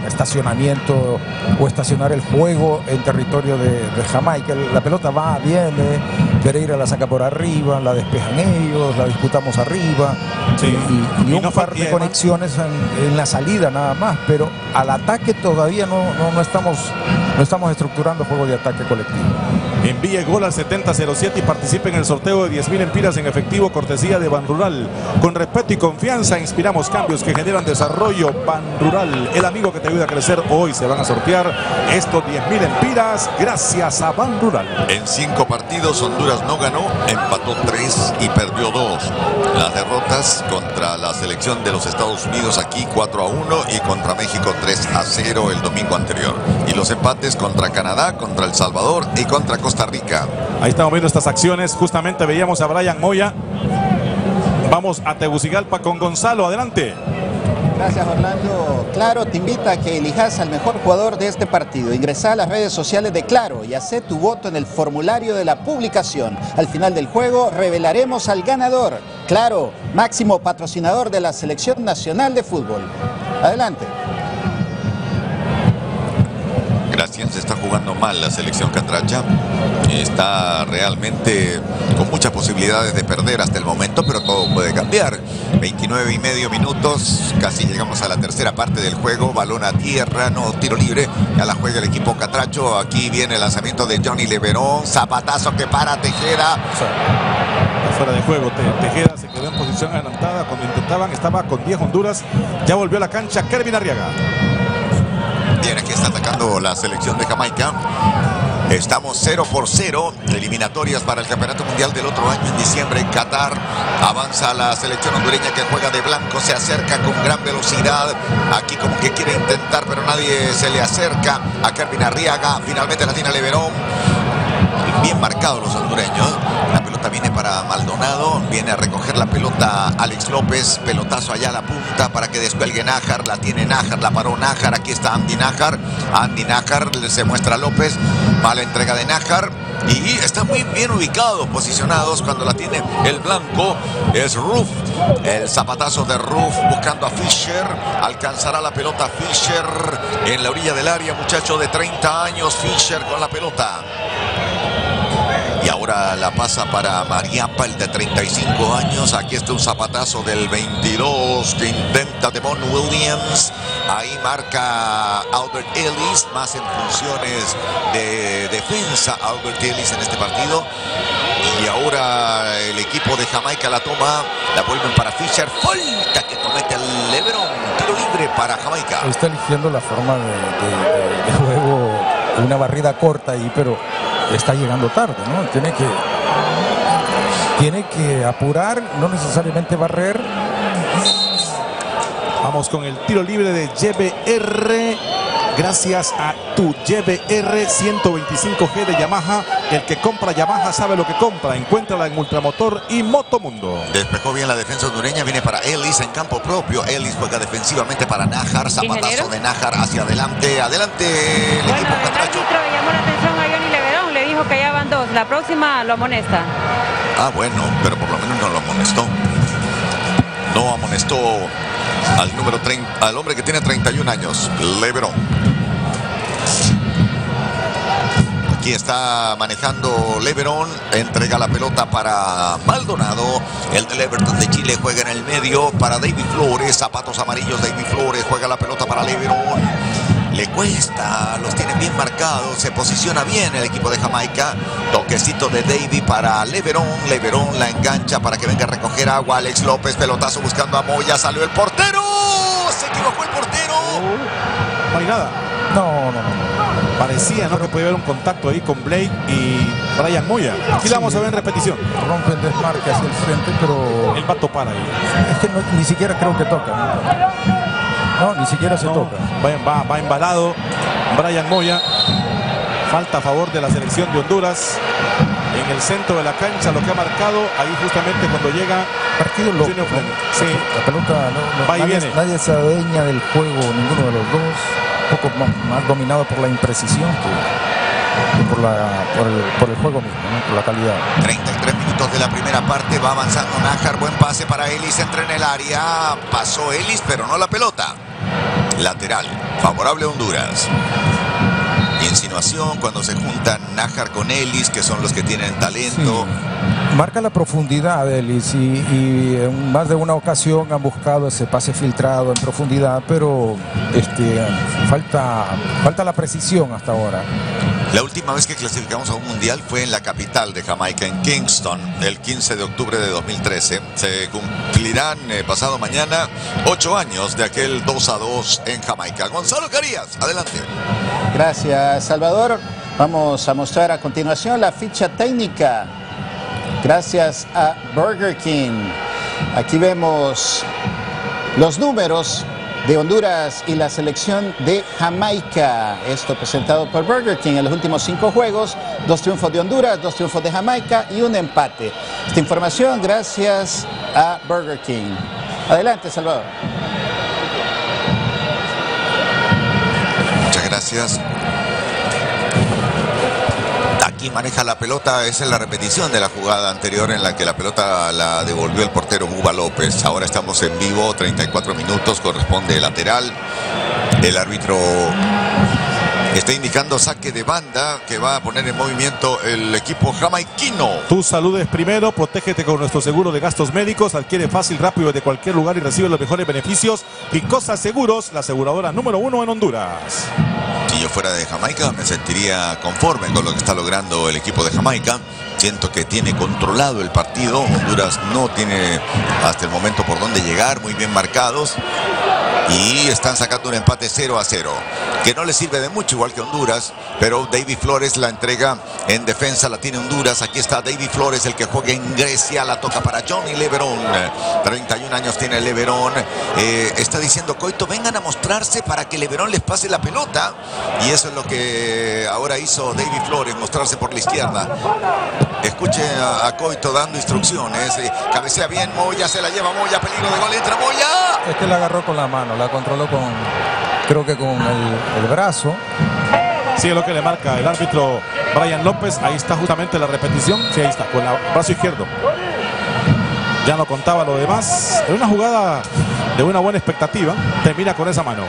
estacionamiento o estacionar el juego en territorio de Jamaica. La pelota va, viene, Pereira la saca por arriba, la despejan ellos, la disputamos arriba, Sí. y un no par de conexiones en la salida nada más, pero al ataque todavía no estamos estructurando juego de ataque colectivo. Envíe gol al 7007 y participe en el sorteo de 10.000 empiras en efectivo, cortesía de Banrural. Con respeto y confianza inspiramos cambios que generan desarrollo. Banrural, el amigo que te ayuda a crecer. Hoy se van a sortear estos 10.000 empiras gracias a Banrural. En 5 partidos Honduras no ganó, empató 3 y perdió 2. Las derrotas contra la selección de los Estados Unidos aquí 4-1 y contra México 3-0 el domingo anterior. Y los empates contra Canadá, contra El Salvador y contra Costa Rica. Ahí estamos viendo estas acciones. Justamente veíamos a Brian Moya. Vamos a Tegucigalpa con Gonzalo. Adelante. Gracias, Orlando. Claro te invita a que elijas al mejor jugador de este partido. Ingresa a las redes sociales de Claro y haz tu voto en el formulario de la publicación. Al final del juego revelaremos al ganador. Claro, máximo patrocinador de la Selección Nacional de Fútbol. Adelante. Gracias, se está jugando mal la selección catracha. Está realmente con muchas posibilidades de perder hasta el momento, pero todo puede cambiar. 29,5 minutos, casi llegamos a la tercera parte del juego. Balón a tierra, no, tiro libre. Ya la juega el equipo catracho. Aquí viene el lanzamiento de Johnny Leverón. Zapatazo que para Tejeda. Fuera de juego, Tejeda se quedó en posición adelantada cuando intentaban, estaba con 10 Honduras. Ya volvió a la cancha Kervin Arriaga. Bien, aquí está atacando la selección de Jamaica. Estamos 0-0, eliminatorias para el Campeonato Mundial del otro año en diciembre en Qatar. Avanza la selección hondureña que juega de blanco, se acerca con gran velocidad. Aquí como que quiere intentar, pero nadie se le acerca a Kervin Arriaga. Finalmente la tiene Leverón. Bien marcados los hondureños. La pelota viene para Maldonado. Viene a recoger la pelota Alex López. Pelotazo allá a la punta para que descuelgue Nájar. La tiene Nájar, la paró Nájar. Aquí está Andy Nájar. Andy Nájar se muestra a López. Mala entrega de Nájar. Y están muy bien ubicados, posicionados cuando la tiene el blanco. Es Ruf. El zapatazo de Ruf buscando a Fischer. Alcanzará la pelota Fischer en la orilla del área. Muchacho de 30 años. Fischer con la pelota. Y ahora la pasa para Mariapa, el de 35 años. Aquí está un zapatazo del 22 que intenta Devon Williams. Ahí marca Albert Ellis, más en funciones de defensa Albert Ellis en este partido. Y ahora el equipo de Jamaica la toma, la vuelven para Fischer. Falta que comete el Leverón. Tiro libre para Jamaica. Está eligiendo la forma de juego, una barrida corta ahí, pero está llegando tarde, ¿no? Tiene que apurar, no necesariamente barrer. Vamos con el tiro libre de YBR. Gracias a tu YBR 125G de Yamaha. El que compra Yamaha sabe lo que compra. Encuéntrala en Ultramotor y Motomundo. Despejó bien la defensa hondureña. Viene para Ellis en campo propio. Ellis juega defensivamente para Nájar. Zapatazo de Nájar hacia adelante. Adelante el Bueno, equipo el catracho. árbitro le llamó la atención a Johnny Leverón. Le dijo que ya van 2. La próxima lo amonesta. Ah, bueno, pero por lo menos no lo amonestó. No amonestó al número 30, al hombre que tiene 31 años, Leverón. Aquí está manejando Leverón, entrega la pelota para Maldonado. El del Everton de Chile juega en el medio para David Flores, zapatos amarillos. David Flores juega la pelota para Leverón. Le cuesta, los tiene bien marcados, se posiciona bien el equipo de Jamaica. Toquecito de Davy para Leverón. Leverón la engancha para que venga a recoger agua. Alex López, pelotazo buscando a Moya. Salió el portero. Se equivocó el portero. No hay nada. No. Parecía, ¿no?, que podía haber un contacto ahí con Blake y Brian Moya. Aquí la vamos a ver en repetición. Rompen desmarque hacia el frente, pero Él va a topar ahí. es que ni siquiera creo que toca. No, ni siquiera se toca. Va embalado Brian Moya. Falta a favor de la selección de Honduras. En el centro de la cancha lo que ha marcado ahí justamente cuando llega Partido loco. Junior Flynn. Sí. La pelota Va y viene. nadie se adueña del juego, ninguno de los dos. Un poco más dominado por la imprecisión que por el juego mismo, ¿no? Por la calidad. 33 minutos de la primera parte, va avanzando Nájar, buen pase para Ellis, entra en el área, pasó Ellis pero no la pelota. lateral, favorable a Honduras. Insinuación cuando se juntan Nájar con Ellis, que son los que tienen talento. Sí. Marca la profundidad Ellis y en más de una ocasión han buscado ese pase filtrado en profundidad, pero falta la precisión hasta ahora. La última vez que clasificamos a un mundial fue en la capital de Jamaica, en Kingston, el 15 de octubre de 2013. Se cumplirán pasado mañana 8 años de aquel 2-2 en Jamaica. Gonzalo Carías, adelante. Gracias, Salvador. Vamos a mostrar a continuación la ficha técnica. Gracias a Burger King. Aquí vemos los números de Honduras y la selección de Jamaica. Esto presentado por Burger King en los últimos 5 juegos. 2 triunfos de Honduras, 2 triunfos de Jamaica y un empate. Esta información gracias a Burger King. Adelante, Salvador. Muchas gracias. Aquí maneja la pelota, esa es la repetición de la jugada anterior en la que la pelota la devolvió el portero Bubba López. Ahora estamos en vivo, 34 minutos, corresponde lateral. El árbitro está indicando saque de banda que va a poner en movimiento el equipo jamaiquino. Tu salud es primero, protégete con nuestro seguro de gastos médicos, adquiere fácil, rápido de cualquier lugar y recibe los mejores beneficios. Picosa Seguros, la aseguradora número 1 en Honduras. Si yo fuera de Jamaica me sentiría conforme con lo que está logrando el equipo de Jamaica. Siento que tiene controlado el partido. Honduras no tiene hasta el momento por dónde llegar, muy bien marcados. Y están sacando un empate 0-0, que no le sirve de mucho, igual que Honduras, pero David Flores la entrega en defensa, la tiene Honduras. Aquí está David Flores, el que juega en Grecia, la toca para Johnny Leverón. 31 años tiene Leverón. Está diciendo Coito, vengan a mostrarse para que Leverón les pase la pelota. Y eso es lo que ahora hizo David Flores, mostrarse por la izquierda. Escuche a Coito dando instrucciones. Cabecea bien, Moya, se la lleva Moya, peligro de gol, entra Moya. Es que la agarró con la mano, la controló creo que con el brazo. Sí, es lo que le marca el árbitro Brian López. Ahí está justamente la repetición. Sí, ahí está, con el brazo izquierdo. Ya no contaba lo demás. Es una jugada de una buena expectativa. Termina con esa mano.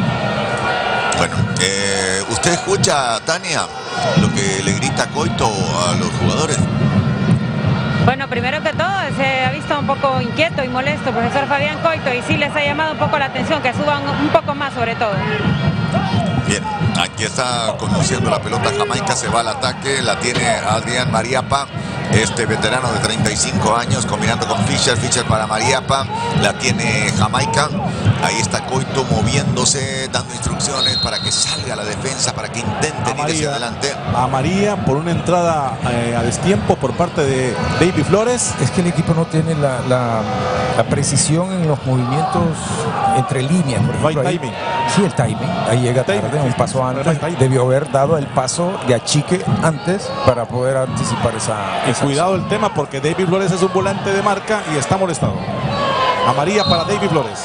Bueno, ¿usted escucha, Tania, lo que le grita Coito a los jugadores? Bueno, primero que todo, se ha visto un poco inquieto y molesto el profesor Fabián Coito, y sí les ha llamado un poco la atención, que suban un poco más sobre todo. Bien, aquí está conduciendo la pelota Jamaica, se va al ataque, la tiene Adrián Mariapa, este veterano de 35 años, combinando con Fischer para Mariapa, la tiene Jamaica. Ahí está Coito moviéndose, dando instrucciones para que salga la defensa, para que intenten ir hacia adelante. A María por una entrada a destiempo por parte de David Flores. Es que el equipo no tiene la precisión en los movimientos entre líneas. Por ejemplo, timing. Sí, el timing. Ahí llega tarde, un paso antes. Debió haber dado el paso de achique antes para poder anticipar esa cuidado el tema, porque David Flores es un volante de marca y está molestado. Amarilla para David Flores.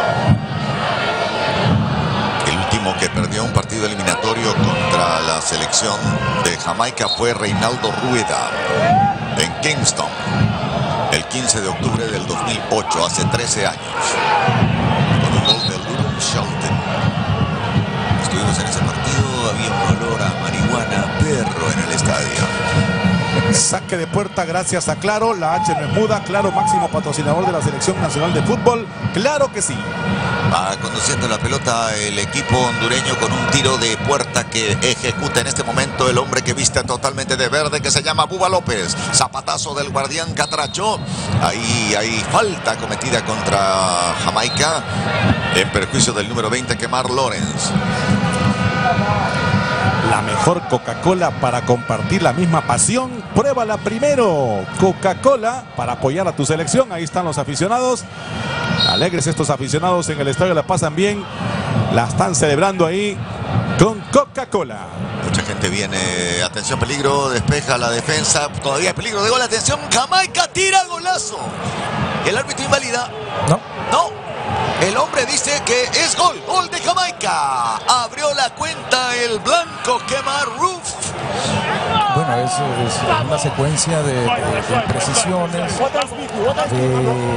El último que perdió un partido eliminatorio contra la selección de Jamaica fue Reinaldo Rueda en Kingston el 15 de octubre del 2008, hace 13 años, con un gol de Ludwig Shelton. Estuvimos en ese partido, había un olor a marihuana perro en el estadio. Saque de puerta gracias a Claro, la H no es muda. Claro, máximo patrocinador de la Selección Nacional de Fútbol. Claro que sí. Va conduciendo la pelota el equipo hondureño con un tiro de puerta que ejecuta en este momento el hombre que viste totalmente de verde, que se llama Bubba López. Zapatazo del guardián Catracho. Ahí hay falta cometida contra Jamaica en perjuicio del número 20, Kemar Lawrence. La mejor Coca-Cola para compartir la misma pasión. Pruébala primero. Coca-Cola para apoyar a tu selección. Ahí están los aficionados. Alegres estos aficionados en el estadio, la pasan bien. La están celebrando ahí con Coca-Cola. Mucha gente viene. Atención, peligro. Despeja la defensa. Todavía hay peligro de gol. Atención. Jamaica tira golazo. El árbitro invalida. No. El hombre dice que es gol. Gol de Jamaica. Abrió la cuenta el blanco Kemar Roof. Bueno, es una secuencia de imprecisiones, de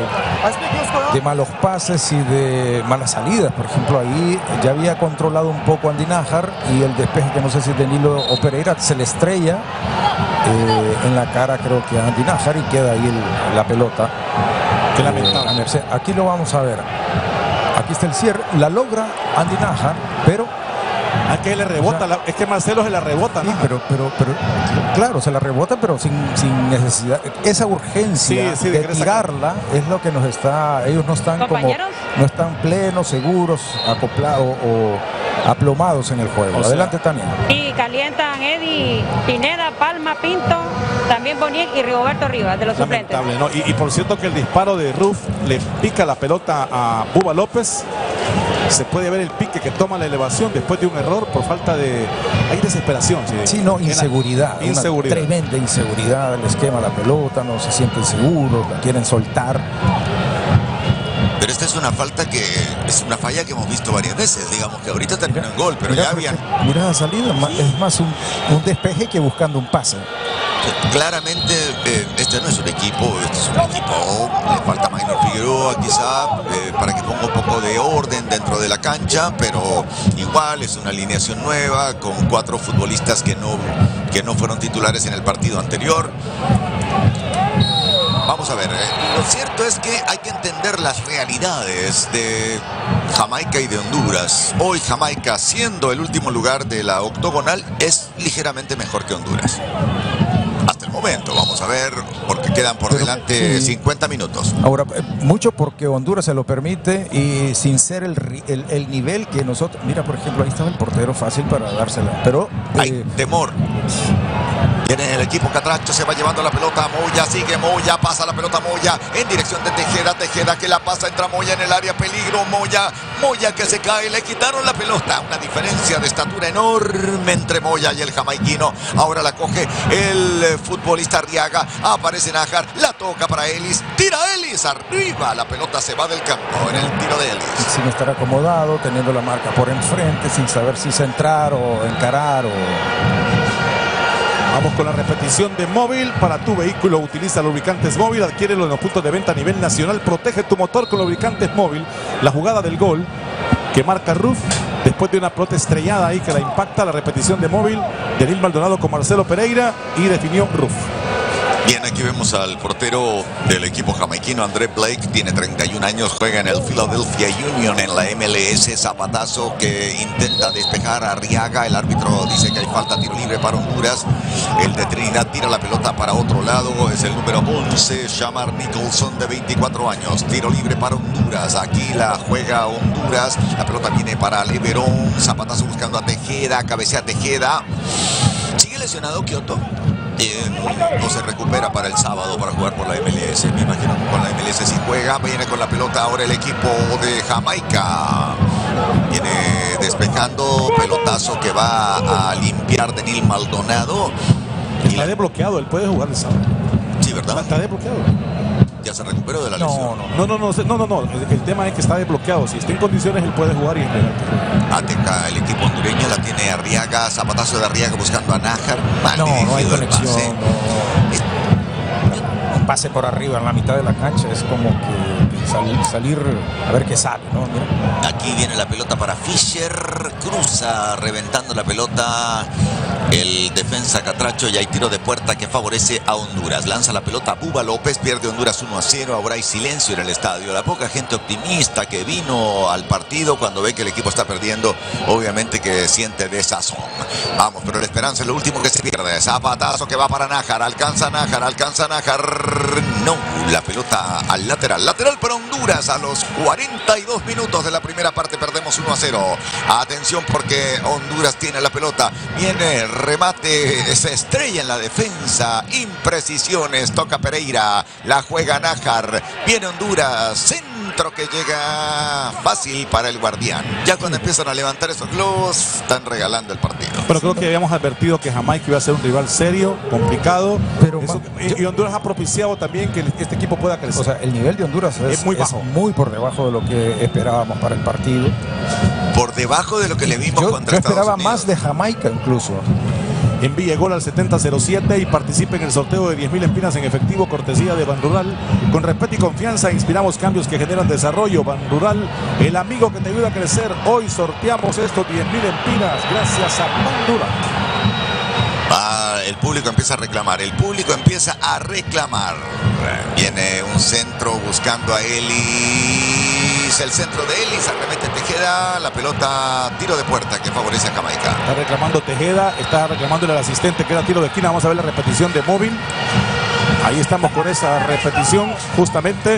de malos pases y de malas salidas. Por ejemplo, ahí ya había controlado un poco Andy Nájar y el despeje, que no sé si es Danilo o Pereira, se le estrella en la cara, creo que a Andy Nájar, y queda ahí la pelota. Qué lamentable. A merced. Aquí lo vamos a ver. Aquí está el cierre, la logra Andy Nájar, pero ¿A que le rebota? O sea, es que Marcelo se la rebota, ¿no? sí, pero claro, se la rebota, pero sin necesidad. Esa urgencia Sí, de de tirarla es lo que nos está. Ellos no están Compañeros. no están plenos, seguros, acoplados o aplomados en el juego. O sea, Adelante, Tania. Y calientan Eddie Pineda, Palma, Pinto, también Boniek y Rigoberto Rivas, de los suplentes. Lamentable, ¿no? Y por cierto que el disparo de Ruf le pica la pelota a Bubba López. Se puede ver el pique que toma la elevación después de un error por falta de... Hay desesperación. Sí, no, inseguridad. Inseguridad. Una tremenda inseguridad. Les quema la pelota, no se sienten seguros, la quieren soltar. Pero esta es una falta que es una falla que hemos visto varias veces. Digamos que ahorita terminó en gol, pero ya habían... Mira la salida, es más un despeje que buscando un pase. Claramente este no es un equipo, este es un equipo, le falta Maynor Figueroa quizá para que ponga un poco de orden dentro de la cancha, pero igual es una alineación nueva con 4 futbolistas que no fueron titulares en el partido anterior. Vamos a ver, lo cierto es que hay que entender las realidades de Jamaica y de Honduras. Hoy Jamaica, siendo el último lugar de la octogonal, es ligeramente mejor que Honduras. Hasta el momento, vamos a ver, porque quedan por delante 50 minutos. Ahora, mucho porque Honduras se lo permite y sin ser el nivel que nosotros... Mira, por ejemplo, ahí estaba el portero fácil para dársela, pero... Hay temor. Viene el equipo catracho, se va llevando la pelota a Moya, sigue Moya, pasa la pelota a Moya en dirección de Tejeda, Tejeda que la pasa, entra Moya en el área, peligro, Moya que se cae, le quitaron la pelota, una diferencia de estatura enorme entre Moya y el jamaiquino. Ahora la coge el futbolista Arriaga, aparece Nájar, la toca para Ellis, tira Ellis, arriba, la pelota se va del campo en el tiro de Ellis. Sin estar acomodado, teniendo la marca por enfrente, sin saber si centrar o encarar o... Vamos con la repetición de Móvil. Para tu vehículo utiliza lubricantes Móvil. Adquiérelo en los puntos de venta a nivel nacional. Protege tu motor con lubricantes Móvil. La jugada del gol que marca Ruf después de una pelota estrellada ahí que la impacta. La repetición de Móvil de Nil Maldonado con Marcelo Pereira y definió Ruf. Bien, aquí vemos al portero del equipo jamaiquino, André Blake, tiene 31 años, juega en el Philadelphia Union en la MLS, zapatazo que intenta despejar a Arriaga, el árbitro dice que hay falta, tiro libre para Honduras, el de Trinidad tira la pelota para otro lado, es el número 11, Shamar Nicholson de 24 años, tiro libre para Honduras, aquí la juega Honduras, la pelota viene para Leverón, zapatazo buscando a Tejeda, cabecea Tejeda, sigue lesionado Kioto. No se recupera para el sábado para jugar por la MLS. Me imagino que con la MLS sí juega. Viene con la pelota ahora el equipo de Jamaica. Viene despejando, pelotazo que va a limpiar de Nil Maldonado. Está desbloqueado, él puede jugar el sábado. Sí, ¿verdad? Está desbloqueado. Ya se recuperó de la lesión. No. El tema es que está desbloqueado. Si está en condiciones, él puede jugar y es legal. Ataca el equipo hondureño, la tiene Arriaga, zapatazo de Arriaga buscando a Nájar. Mal No hay dirigido el conexión. pase. Un pase por arriba en la mitad de la cancha es como que salir a ver qué sale, ¿no? Mira. Aquí viene la pelota para Fischer, cruza reventando la pelota el defensa Catracho y hay tiro de puerta que favorece a Honduras. Lanza la pelota Bubba López, pierde Honduras 1-0, ahora hay silencio en el estadio. La poca gente optimista que vino al partido cuando ve que el equipo está perdiendo, obviamente que siente desazón. Vamos, pero la esperanza es lo último que se pierde. Zapatazo que va para Nájar, alcanza Nájar. No, la pelota al lateral para Honduras a los 42 minutos de la primera parte, perdemos 1-0. Atención porque Honduras tiene la pelota, viene remate, se estrella en la defensa, imprecisiones, toca Pereira, la juega Nájar, viene Honduras, centro que llega fácil para el guardián. Ya cuando empiezan a levantar esos globos, están regalando el partido. Pero creo que habíamos advertido que Jamaica iba a ser un rival serio, complicado. Pero y Honduras ha propiciado también que este equipo pueda crecer. O sea, el nivel de Honduras es muy bajo. Muy por debajo de lo que esperábamos para el partido. Por debajo de lo que le vimos contra yo Estados esperaba Unidos. más de Jamaica incluso. envíe gol al 7007 y participe en el sorteo de 10.000 empinas en efectivo, cortesía de Banrural. Con respeto y confianza inspiramos cambios que generan desarrollo. Banrural, el amigo que te ayuda a crecer. Hoy sorteamos estos 10.000 empinas gracias a Banrural. El público empieza a reclamar, el público empieza a reclamar. Viene un centro buscando a Ellis, el centro de Ellis, arremete Tejeda, la pelota, tiro de puerta que favorece a Jamaica. Está reclamando Tejeda, está reclamándole al asistente que era tiro de esquina. Vamos a ver la repetición de móvil. Ahí estamos con esa repetición justamente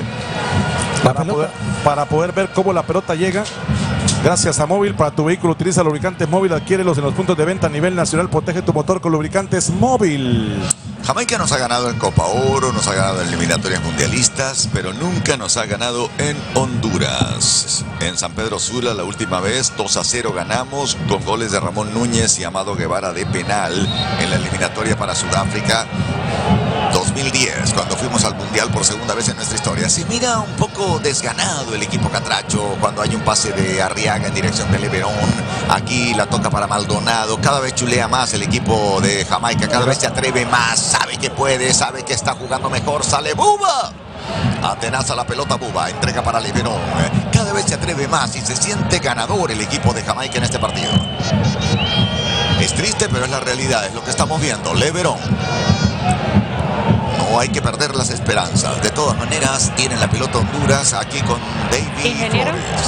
para poder ver cómo la pelota llega. Gracias a Móvil, para tu vehículo utiliza lubricantes Móvil, adquiérelos en los puntos de venta a nivel nacional, protege tu motor con lubricantes Móvil. Jamaica nos ha ganado en Copa Oro, nos ha ganado en eliminatorias mundialistas, pero nunca nos ha ganado en Honduras. En San Pedro Sula la última vez 2-0 ganamos con goles de Ramón Núñez y Amado Guevara de penal en la eliminatoria para Sudáfrica 2010, cuando fuimos al Mundial por segunda vez en nuestra historia. Se mira un poco desganado el equipo catracho cuando hay un pase de Arriaga en dirección de Leverón. Aquí la toca para Maldonado. Cada vez chulea más el equipo de Jamaica, cada vez se atreve más, sabe que puede, sabe que está jugando mejor. Sale Buba, atenaza la pelota Buba, entrega para Leverón. Cada vez se atreve más y se siente ganador el equipo de Jamaica en este partido. Es triste, pero es la realidad, es lo que estamos viendo. Leverón. No hay que perder las esperanzas. De todas maneras, tienen la pelota Honduras aquí con David Ingeniero. Flores.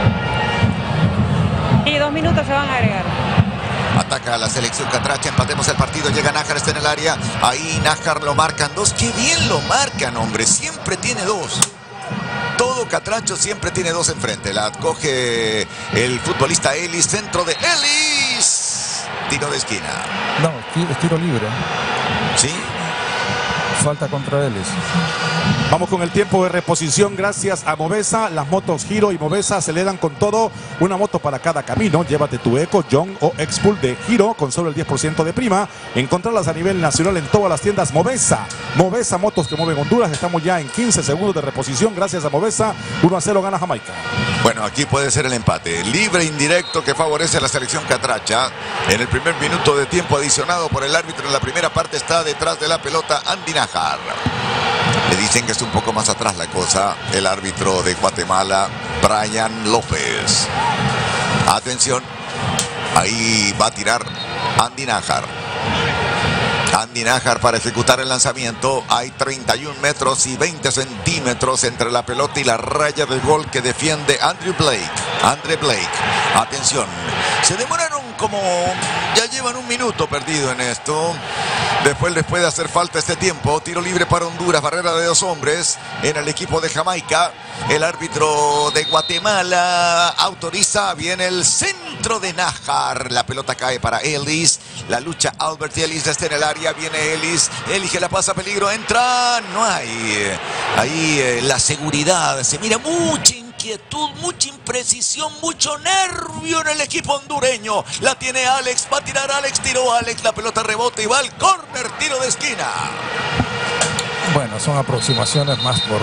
Y 2 minutos se van a agregar. Ataca a la selección catracha, empatemos el partido, llega Nájar, está en el área. Ahí Nájar lo marcan 2. Qué bien lo marcan, hombre. Siempre tiene 2. Todo catracho siempre tiene 2 enfrente. La coge el futbolista Ellis, centro de Ellis. Tiro de esquina. No, es tiro libre. ¿Sí? Falta contra Ellis. Vamos con el tiempo de reposición gracias a Movesa. Las motos Giro y Movesa se le dan con todo. Una moto para cada camino. Llévate tu Eco, John o X-Pool de Giro con solo el 10% de prima. Encontrarlas a nivel nacional en todas las tiendas Movesa. Movesa, motos que mueven Honduras. Estamos ya en 15 segundos de reposición gracias a Movesa. 1-0 gana Jamaica. Bueno, aquí puede ser el empate. Libre indirecto que favorece a la selección catracha. En el primer minuto de tiempo adicionado por el árbitro en la primera parte está detrás de la pelota Andy Nájar. Le dicen que es un poco más atrás la cosa. El árbitro de Guatemala, Brian López. Atención. Ahí va a tirar Andy Nájar. Andy Nájar para ejecutar el lanzamiento. Hay 31 metros y 20 centímetros entre la pelota y la raya del gol que defiende Andre Blake. Atención. Se demoraron como... Ya llevan 1 minuto perdido en esto. Después les puede hacer falta este tiempo. Tiro libre para Honduras. Barrera de 2 hombres en el equipo de Jamaica. El árbitro de Guatemala autoriza. Viene el centro de Nájar. La pelota cae para Ellis. La lucha Albert Ellis está en el área. Viene Ellis. Elige la pasa, peligro. Entra. No hay. Ahí la seguridad. Se mira mucha inquietud, mucha imprecisión, mucho nervio en el equipo hondureño. La tiene Alex, va a tirar Alex, tiró Alex, la pelota rebota y va al córner, tiro de esquina. Bueno, son aproximaciones más por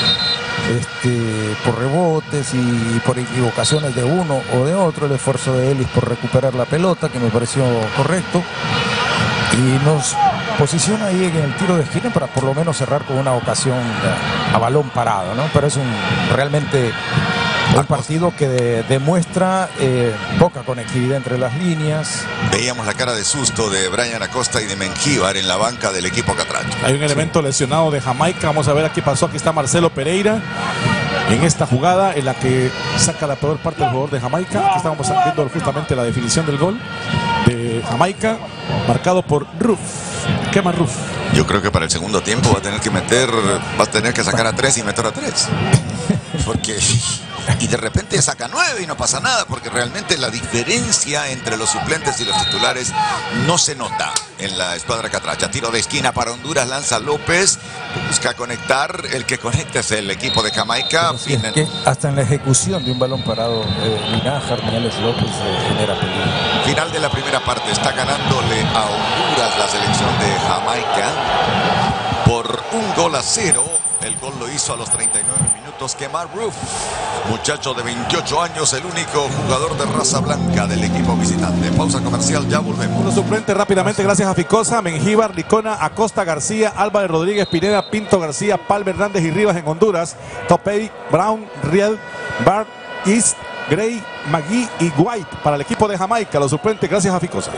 rebotes y por equivocaciones de uno o de otro. El esfuerzo de Ellis por recuperar la pelota, que me pareció correcto. Y nos posiciona ahí en el tiro de esquina para por lo menos cerrar con una ocasión a balón parado, ¿no? Pero es realmente un partido que demuestra poca conectividad entre las líneas. Veíamos la cara de susto de Brian Acosta y de Mengíbar en la banca del equipo catracho. Hay un elemento lesionado de Jamaica. Vamos a ver qué pasó. Aquí está Marcelo Pereira en esta jugada en la que saca la peor parte del jugador de Jamaica. Aquí estamos viendo justamente la definición del gol de Jamaica, marcado por Ruf. ¿Qué más Ruf? Yo creo que para el segundo tiempo va a tener que sacar a 3 y meter a 3. Porque... Y de repente saca 9 y no pasa nada, porque realmente la diferencia entre los suplentes y los titulares no se nota en la escuadra catracha. Tiro de esquina para Honduras, lanza López, busca conectar. El que conecta es el equipo de Jamaica. Sí, es que hasta en la ejecución de un balón parado, ni Nájar ni Alex López genera peligro. Final de la primera parte, está ganándole a Honduras la selección de Jamaica por 1-0. El gol lo hizo a los 39 minutos los Kemar Roof. Muchacho de 28 años, el único jugador de raza blanca del equipo visitante. Pausa comercial, ya volvemos. Los suplentes rápidamente, gracias a Ficosa, Mengíbar, Licona, Acosta, García, Álvarez Rodríguez, Pineda, Pinto, García, Palmer, Hernández y Rivas en Honduras. Topey, Brown, Riel, Bart, East, Gray, Magui y White para el equipo de Jamaica. Los suplentes, gracias a Ficosa.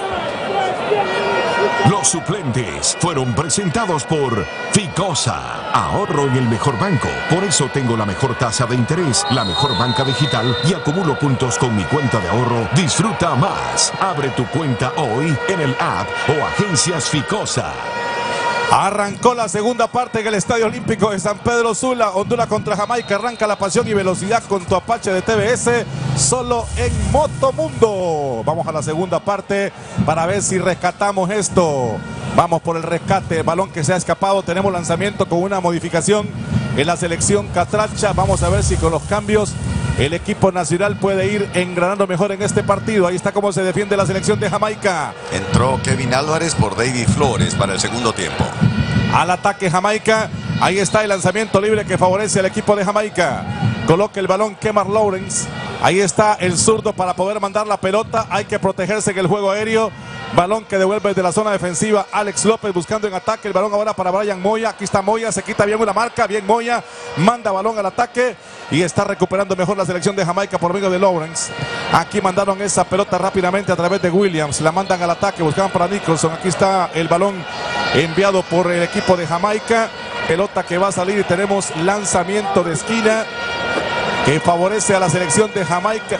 Los suplentes fueron presentados por Ficosa. Ahorro en el mejor banco. Por eso tengo la mejor tasa de interés, la mejor banca digital y acumulo puntos con mi cuenta de ahorro. Disfruta más. Abre tu cuenta hoy en el app o agencias Ficosa. Arrancó la segunda parte en el Estadio Olímpico de San Pedro Sula. Honduras contra Jamaica. Arranca la pasión y velocidad con tu Apache de TBS. Solo en Motomundo. Vamos a la segunda parte para ver si rescatamos esto. Vamos por el rescate. El balón que se ha escapado. Tenemos lanzamiento con una modificación en la selección catracha. Vamos a ver si con los cambios el equipo nacional puede ir engranando mejor en este partido. Ahí está cómo se defiende la selección de Jamaica. Entró Kevin Álvarez por David Flores para el segundo tiempo. Al ataque Jamaica. Ahí está el lanzamiento libre que favorece al equipo de Jamaica. Coloca el balón Kemar Lawrence. Ahí está el zurdo para poder mandar la pelota. Hay que protegerse en el juego aéreo. Balón que devuelve desde la zona defensiva Alex López buscando en ataque. El balón ahora para Brian Moya. Aquí está Moya, se quita bien una marca. Bien Moya, manda balón al ataque. Y está recuperando mejor la selección de Jamaica por medio de Lawrence. Aquí mandaron esa pelota rápidamente a través de Williams. La mandan al ataque, buscaban para Nicholson. Aquí está el balón enviado por el equipo de Jamaica. Pelota que va a salir y tenemos lanzamiento de esquina que favorece a la selección de Jamaica.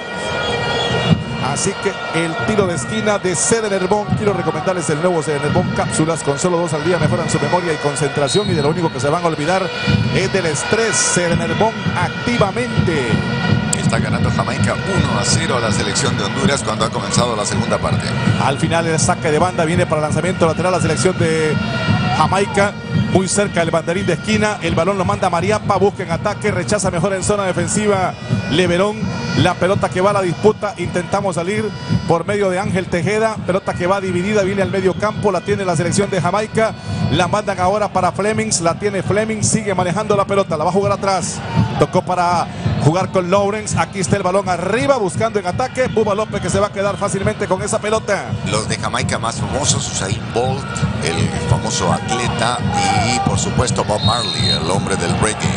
Así que el tiro de esquina de Cedenerbón. Quiero recomendarles el nuevo Cedenerbón cápsulas. Con solo 2 al día mejoran su memoria y concentración. Y de lo único que se van a olvidar es del estrés. Cedenerbón activamente. Está ganando Jamaica 1-0 a la selección de Honduras cuando ha comenzado la segunda parte. Al final el saque de banda viene para lanzamiento lateral la selección de Jamaica. Muy cerca del banderín de esquina. El balón lo manda Mariapa. Busca en ataque. Rechaza mejor en zona defensiva Leverón. La pelota que va a la disputa. Intentamos salir por medio de Ángel Tejeda. Pelota que va dividida. Viene al medio campo. La tiene la selección de Jamaica. La mandan ahora para Flemings. La tiene Flemings. Sigue manejando la pelota. La va a jugar atrás. Tocó para jugar con Lawrence. Aquí está el balón arriba. Buscando en ataque. Bubba López que se va a quedar fácilmente con esa pelota. Los de Jamaica más famosos. Usain Bolt, el famoso atleta. Y por supuesto Bob Marley, el hombre del reggae.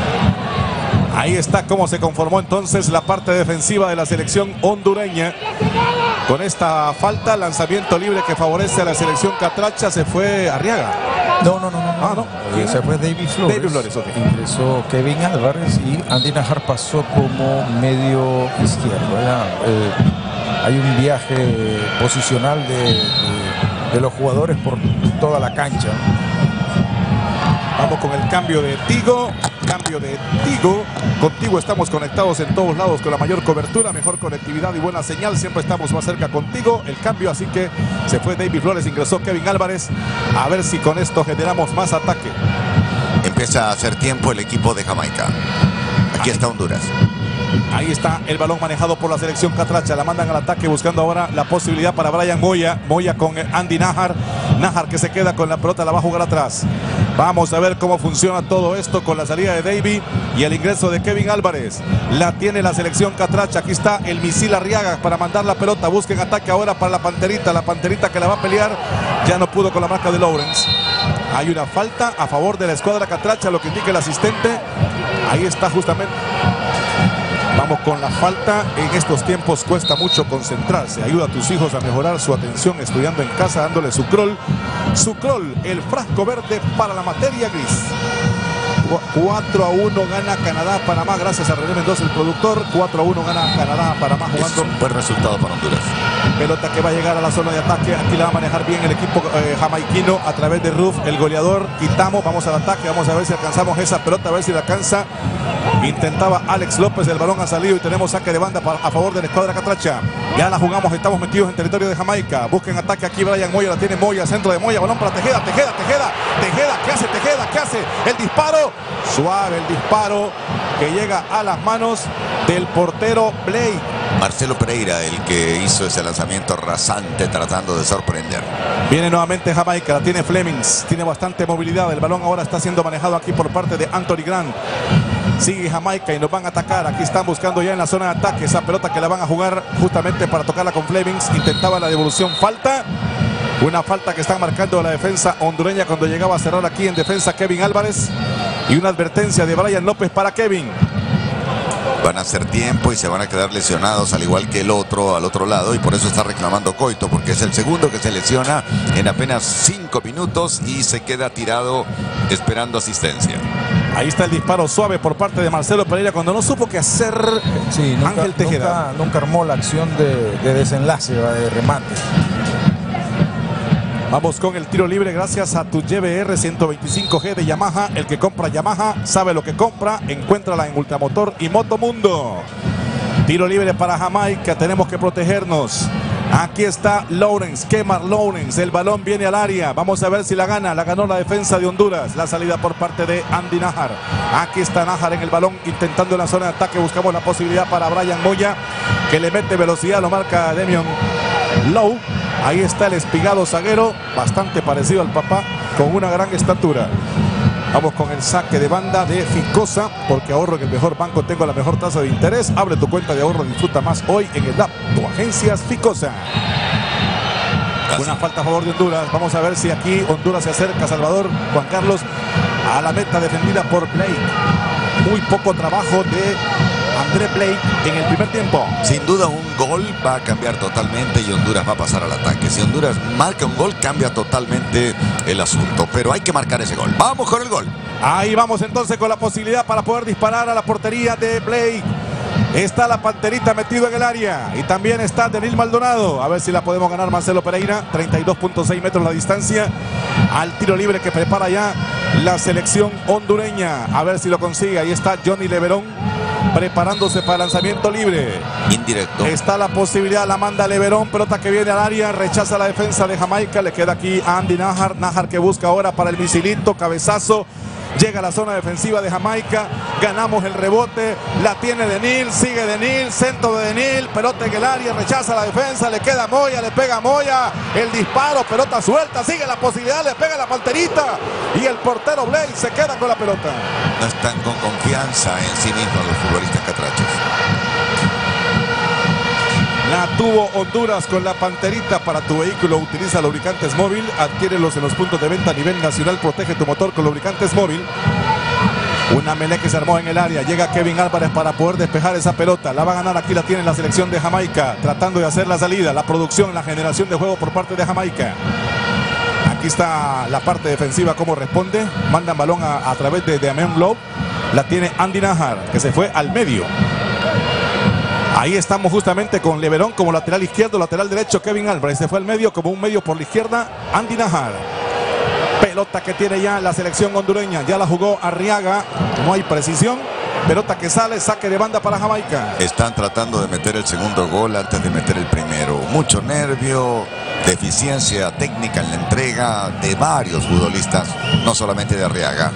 Ahí está cómo se conformó entonces la parte defensiva de la selección hondureña. Con esta falta, lanzamiento libre que favorece a la selección catracha. Se fue Arriaga. No. Se fue David Flores. David Flores, ok. Ingresó Kevin Álvarez y Andy Najar pasó como medio izquierdo. Hay un viaje posicional de los jugadores por toda la cancha. Vamos con el cambio de Tigo. Contigo estamos conectados en todos lados con la mayor cobertura, mejor conectividad y buena señal. Siempre estamos más cerca contigo. El cambio, así que se fue David Flores, ingresó Kevin Álvarez. A ver si con esto generamos más ataque. Empieza a hacer tiempo el equipo de Jamaica. Aquí está Honduras. Ahí está el balón manejado por la selección catracha. La mandan al ataque buscando ahora la posibilidad para Brian Moya. Moya con Andy Najar. Najar que se queda con la pelota, la va a jugar atrás. Vamos a ver cómo funciona todo esto con la salida de David y el ingreso de Kevin Álvarez. La tiene la selección catracha. Aquí está el misil Arriaga para mandar la pelota. Busquen ataque ahora para la Panterita. La Panterita que la va a pelear. Ya no pudo con la marca de Lawrence. Hay una falta a favor de la escuadra catracha, lo que indica el asistente. Ahí está justamente. Vamos con la falta. En estos tiempos cuesta mucho concentrarse. Ayuda a tus hijos a mejorar su atención estudiando en casa, dándole su Sucrol. Sucrol, el frasco verde para la materia gris. 4-1 gana Canadá-Panamá gracias a René Mendoza, el productor. 4-1 gana Canadá-Panamá jugando. Es un buen resultado para Honduras. Pelota que va a llegar a la zona de ataque. Aquí la va a manejar bien el equipo jamaiquino a través de Ruf, el goleador. Quitamos, vamos al ataque. Vamos a ver si alcanzamos esa pelota, a ver si la alcanza. Intentaba Alex López, el balón ha salido y tenemos saque de banda a favor de la escuadra catracha. Ya la jugamos, estamos metidos en territorio de Jamaica. Busquen ataque aquí, Brian Moya, la tiene Moya, centro de Moya, balón para Tejeda, ¿qué hace Tejeda? ¿Qué hace? El disparo, suave el disparo que llega a las manos del portero Blake. Marcelo Pereira, el que hizo ese lanzamiento rasante tratando de sorprender. Viene nuevamente Jamaica, la tiene Flemings, tiene bastante movilidad. El balón ahora está siendo manejado aquí por parte de Anthony Grant. Sigue Jamaica y nos van a atacar. Aquí están buscando ya en la zona de ataque esa pelota que la van a jugar justamente para tocarla con Flemings. Intentaba la devolución, falta. Una falta que están marcando la defensa hondureña cuando llegaba a cerrar aquí en defensa Kevin Álvarez. Y una advertencia de Brian López para Kevin. Van a hacer tiempo y se van a quedar lesionados al igual que el otro al otro lado, y por eso está reclamando Coito, porque es el segundo que se lesiona en apenas 5 minutos y se queda tirado esperando asistencia. Ahí está el disparo suave por parte de Marcelo Pereira cuando no supo qué hacer. Sí, Ángel Tejeda. Nunca armó la acción de desenlace, de remate. Vamos con el tiro libre gracias a tu YBR 125G de Yamaha. El que compra Yamaha sabe lo que compra. Encuéntrala en Ultramotor y Motomundo. Tiro libre para Jamaica. Tenemos que protegernos. Aquí está Lawrence, Kemar Lawrence. El balón viene al área. Vamos a ver si la gana. La ganó la defensa de Honduras. La salida por parte de Andy Nájar. Aquí está Nájar en el balón intentando en la zona de ataque. Buscamos la posibilidad para Brian Moya, que le mete velocidad. Lo marca Demion Lowe. Ahí está el espigado zaguero, bastante parecido al papá, con una gran estatura. Vamos con el saque de banda de Ficosa, porque ahorro en el mejor banco, tengo la mejor tasa de interés. Abre tu cuenta de ahorro, disfruta más hoy en el app Tu Agencias Ficosa. Una falta a favor de Honduras. Vamos a ver si aquí Honduras se acerca, Salvador, Juan Carlos, a la meta defendida por Blake. Muy poco trabajo de André Blake en el primer tiempo. Sin duda un gol va a cambiar totalmente y Honduras va a pasar al ataque. Si Honduras marca un gol, cambia totalmente el asunto, pero hay que marcar ese gol. Vamos con el gol. Ahí vamos entonces con la posibilidad para poder disparar a la portería de Blake. Está la Panterita metido en el área y también está Denil Maldonado. A ver si la podemos ganar Marcelo Pereira. 32.6 metros la distancia al tiro libre que prepara ya la selección hondureña. A ver si lo consigue. Ahí está Johnny Leverón preparándose para el lanzamiento libre. Indirecto. Está la posibilidad, la manda Leverón, pelota que viene al área, rechaza la defensa de Jamaica, le queda aquí a Andy Nájar. Nájar que busca ahora para el misilito, cabezazo. Llega a la zona defensiva de Jamaica, ganamos el rebote, la tiene Denil, sigue Denil, centro de Denil, pelota en el área, rechaza la defensa, le queda Moya, le pega Moya, el disparo, pelota suelta, sigue la posibilidad, le pega la Panterita y el portero Blake se queda con la pelota. No están con confianza en sí mismos los futbolistas catrachos. La tuvo Honduras con la Panterita. Para tu vehículo utiliza lubricantes móvil, adquiérelos en los puntos de venta a nivel nacional, protege tu motor con lubricantes móvil. Una melee que se armó en el área, llega Kevin Álvarez para poder despejar esa pelota, la va a ganar, aquí la tiene la selección de Jamaica, tratando de hacer la salida, la producción, la generación de juego por parte de Jamaica. Aquí está la parte defensiva, cómo responde, mandan balón a través de Damian Lowe, la tiene Andy Nájar, que se fue al medio. Ahí estamos justamente con Leverón como lateral izquierdo, lateral derecho Kevin Álvarez. Se fue al medio como un medio por la izquierda Andy Nájar. Pelota que tiene ya la selección hondureña. Ya la jugó Arriaga. No hay precisión. Pelota que sale, saque de banda para Jamaica. Están tratando de meter el segundo gol antes de meter el primero. Mucho nervio, deficiencia técnica en la entrega de varios futbolistas, no solamente de Arriaga.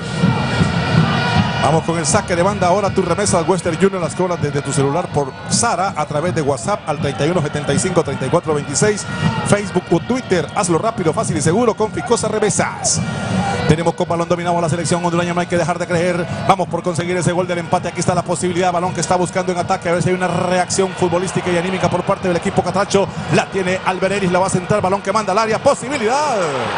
Vamos con el saque de banda. Ahora tu remesa al Western Union las cobras desde tu celular por Sara a través de WhatsApp al 3175-3426, Facebook o Twitter. Hazlo rápido, fácil y seguro con Ficosa Remesas. Tenemos con balón, dominamos la selección hondureña, no hay que dejar de creer. Vamos por conseguir ese gol del empate. Aquí está la posibilidad, balón que está buscando en ataque. A ver si hay una reacción futbolística y anímica por parte del equipo catracho. La tiene Albereris, la va a centrar, balón que manda al área. Posibilidad.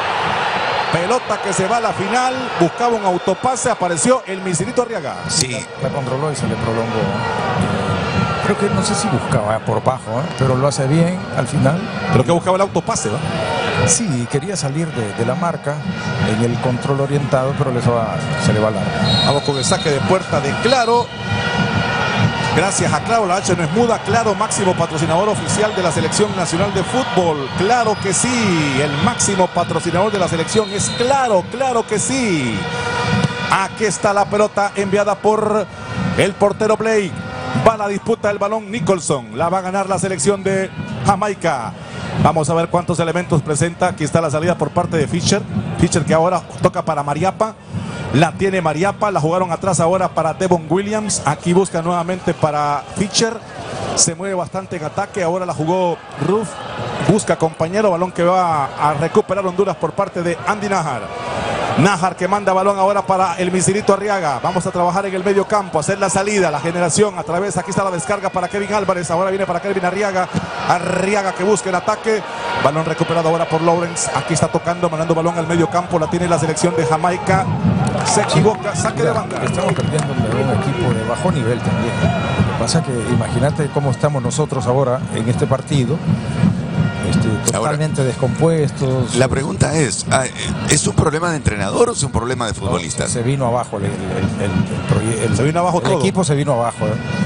Pelota que se va a la final, buscaba un autopase, apareció el misilito Arriaga. Sí. La controló y se le prolongó. Creo que no sé si buscaba por bajo, pero lo hace bien al final. Pero que buscaba el autopase, ¿no? Sí, quería salir de la marca en el control orientado, pero se le va largo. Vamos con el saque de puerta de Claro. Gracias a Claro, la H no es muda. Claro, máximo patrocinador oficial de la Selección Nacional de Fútbol. Claro que sí, el máximo patrocinador de la selección es Claro, claro que sí. Aquí está la pelota enviada por el portero Blake. Va a la disputa del balón Nicholson. La va a ganar la selección de Jamaica. Vamos a ver cuántos elementos presenta. Aquí está la salida por parte de Fischer. Fischer que ahora toca para Mariapa. La tiene Mariapa, la jugaron atrás ahora para Devon Williams. Aquí busca nuevamente para Fischer. Se mueve bastante en ataque. Ahora la jugó Ruff. Busca compañero. Balón que va a recuperar Honduras por parte de Andy Nájar. Nájar que manda balón ahora para el misilito Arriaga. Vamos a trabajar en el medio campo, hacer la salida, la generación a través. Aquí está la descarga para Kevin Álvarez. Ahora viene para Kevin Arriaga. Arriaga que busca el ataque. Balón recuperado ahora por Lawrence. Aquí está tocando, mandando balón al medio campo. La tiene la selección de Jamaica. Se equivoca, saque de banda. Estamos perdiendo un equipo de bajo nivel también. Lo que pasa es que imagínate cómo estamos nosotros ahora en este partido. Totalmente ahora, descompuestos. La pregunta es un problema de entrenador o es un problema de futbolistas? Se vino abajo se vino abajo todo. El equipo se vino abajo.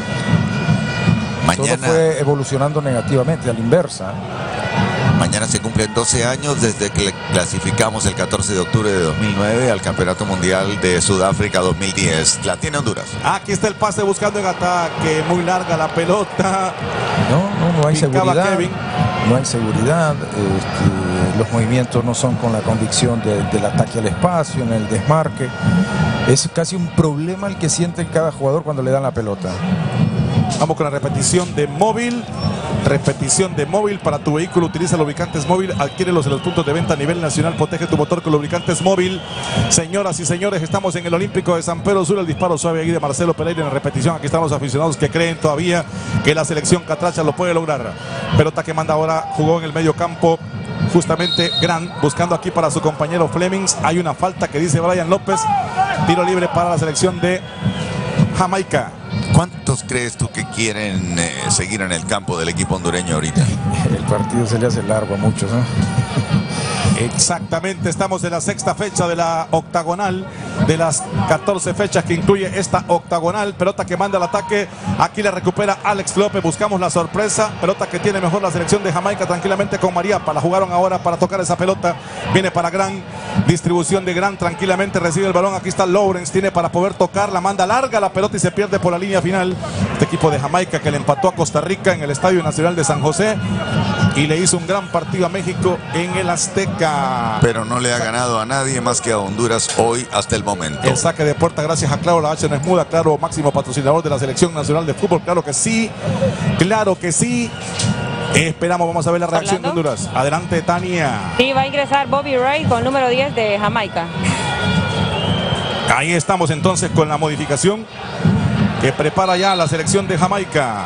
Mañana todo fue evolucionando negativamente, a la inversa. Mañana se cumplen 12 años desde que clasificamos el 14 de octubre de 2009 al Campeonato Mundial de Sudáfrica 2010. La tiene Honduras. Aquí está el pase buscando en ataque. Muy larga la pelota. No hay Picaba seguridad. Kevin. No hay seguridad. Los movimientos no son con la convicción del ataque al espacio, en el desmarque. Es casi un problema el que siente cada jugador cuando le dan la pelota. Vamos con la repetición de móvil. Repetición de móvil para tu vehículo. Utiliza lubricantes móvil. Adquiérelos en los puntos de venta a nivel nacional. Protege tu motor con lubricantes móvil. Señoras y señores, estamos en el Olímpico de San Pedro Sula. El disparo suave ahí de Marcelo Pereira en la repetición. Aquí están los aficionados que creen todavía que la selección catracha lo puede lograr. Pelota que manda ahora, jugó en el medio campo. Justamente Gran buscando aquí para su compañero Flemings. Hay una falta que dice Brian López. Tiro libre para la selección de Jamaica. ¿Cuántos crees tú que quieren seguir en el campo del equipo hondureño ahorita? El partido se le hace largo a muchos, ¿no? Exactamente, estamos en la sexta fecha de la octagonal, de las 14 fechas que incluye esta octagonal. Pelota que manda al ataque, aquí la recupera Alex López, buscamos la sorpresa. Pelota que tiene mejor la selección de Jamaica tranquilamente con Mariapa. La jugaron ahora para tocar esa pelota, viene para Gran, distribución de Gran, tranquilamente recibe el balón. Aquí está Lawrence, tiene para poder tocar, la manda larga la pelota y se pierde por la línea final. Este equipo de Jamaica que le empató a Costa Rica en el Estadio Nacional de San José y le hizo un gran partido a México en el Azteca. Pero no le ha ganado a nadie más que a Honduras hoy hasta el momento. El saque de puerta gracias a Claro, la H no es muda. Claro, máximo patrocinador de la Selección Nacional de Fútbol. Claro que sí, claro que sí. Esperamos, vamos a ver la reacción de Honduras. Adelante, Tania. Sí, va a ingresar Bobby Wright con número 10 de Jamaica. Ahí estamos entonces con la modificación que prepara ya la selección de Jamaica.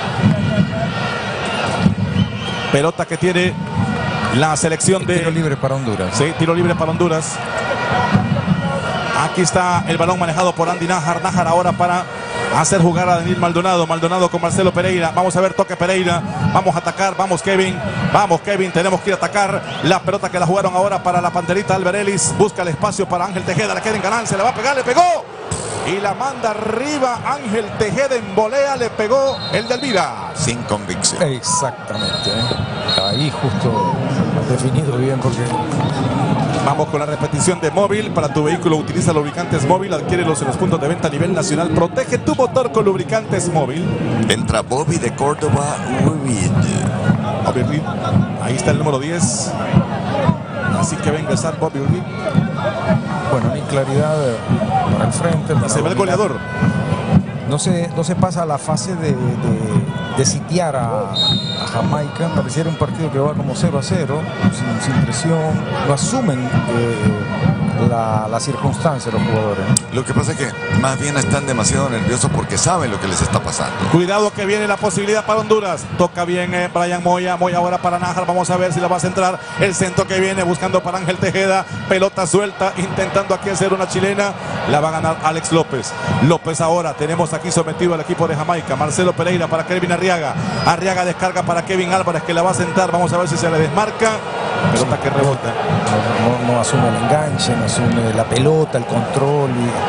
Pelota que tiene la selección de... Tiro libre para Honduras. Sí, tiro libre para Honduras. Aquí está el balón manejado por Andy Nájar. Nájar ahora para hacer jugar a Daniel Maldonado. Maldonado con Marcelo Pereira. Vamos a ver, toque Pereira. Vamos a atacar. Vamos, Kevin. Vamos, Kevin. Tenemos que ir a atacar. La pelota que la jugaron ahora para la Panterita Albert Ellis. Busca el espacio para Ángel Tejeda. La queda en ganancia. Le va a pegar. Le pegó. Y la manda arriba. Ángel Tejeda en volea. Le pegó el de Elvira. Sin convicción. Exactamente. Ahí justo definido bien porque... Vamos con la repetición de móvil. Para tu vehículo utiliza lubricantes móvil. Adquiérelos en los puntos de venta a nivel nacional. Protege tu motor con lubricantes móvil. Entra Bobby de Córdoba. Bobby Reed. Ahí está el número 10. Así que va a ingresar Bobby Reed. Bueno, hay claridad para el frente. Y se ve el goleador. No se pasa a la fase de sitiar a Jamaica. Pareciera un partido que va como 0-0, sin presión. Lo asumen la circunstancia los jugadores. Lo que pasa es que más bien están demasiado nerviosos porque saben lo que les está pasando. Cuidado que viene la posibilidad para Honduras. Toca bien Brian Moya. Moya ahora para Nájar. Vamos a ver si la va a centrar. El centro que viene buscando para Ángel Tejeda. Pelota suelta. Intentando aquí hacer una chilena. La va a ganar Alex López. López ahora. Tenemos aquí sometido al equipo de Jamaica. Marcelo Pereira para Kevin Arriaga. Arriaga descarga para Kevin Álvarez que la va a centrar. Vamos a ver si se le desmarca. Pelota que rebota. No asume el enganche, no asume la pelota, el control.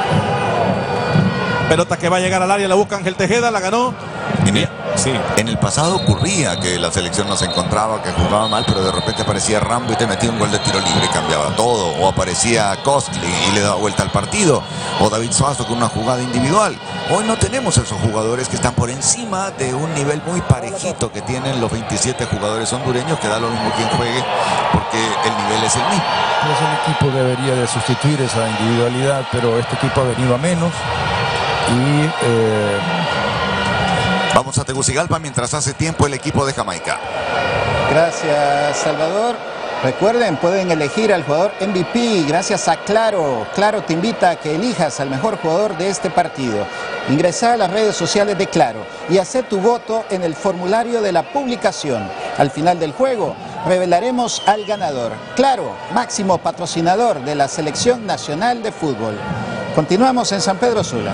Pelota que va a llegar al área, la busca Ángel Tejeda, la ganó. Sí. En el pasado ocurría que la selección no se encontraba, que jugaba mal, pero de repente aparecía Rambo y te metía un gol de tiro libre y cambiaba todo. O aparecía Costly y le daba vuelta al partido. O David Suazo con una jugada individual. Hoy no tenemos esos jugadores que están por encima de un nivel muy parejito que tienen los 27 jugadores hondureños, que da lo mismo quien juegue, porque el nivel es el mismo. Pues el equipo debería de sustituir esa individualidad, pero este equipo ha venido a menos. Y vamos a Tegucigalpa mientras hace tiempo el equipo de Jamaica. Gracias, Salvador. Recuerden, pueden elegir al jugador MVP gracias a Claro. Claro te invita a que elijas al mejor jugador de este partido. Ingresa a las redes sociales de Claro y haz tu voto en el formulario de la publicación. Al final del juego revelaremos al ganador. Claro, máximo patrocinador de la Selección Nacional de Fútbol. Continuamos en San Pedro Sula.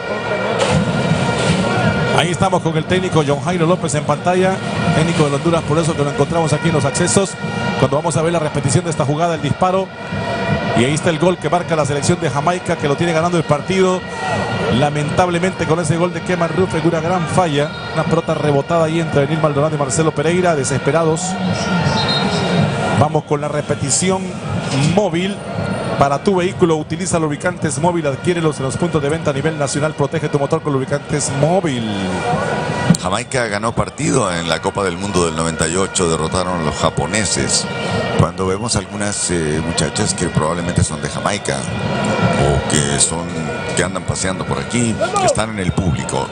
Ahí estamos con el técnico John Jairo López en pantalla, técnico de Honduras, por eso que lo encontramos aquí en los accesos. Cuando vamos a ver la repetición de esta jugada, el disparo. Y ahí está el gol que marca la selección de Jamaica, que lo tiene ganando el partido. Lamentablemente con ese gol de Kemar Roof en una gran falla. Una pelota rebotada ahí entre Denil Maldonado y Marcelo Pereira, desesperados. Vamos con la repetición móvil. Para tu vehículo utiliza lubricantes móvil, adquiérelos en los puntos de venta a nivel nacional. Protege tu motor con lubricantes móvil. Jamaica ganó partido en la Copa del Mundo del 98, derrotaron a los japoneses. Cuando vemos algunas muchachas que probablemente son de Jamaica o que andan paseando por aquí, que están en el público.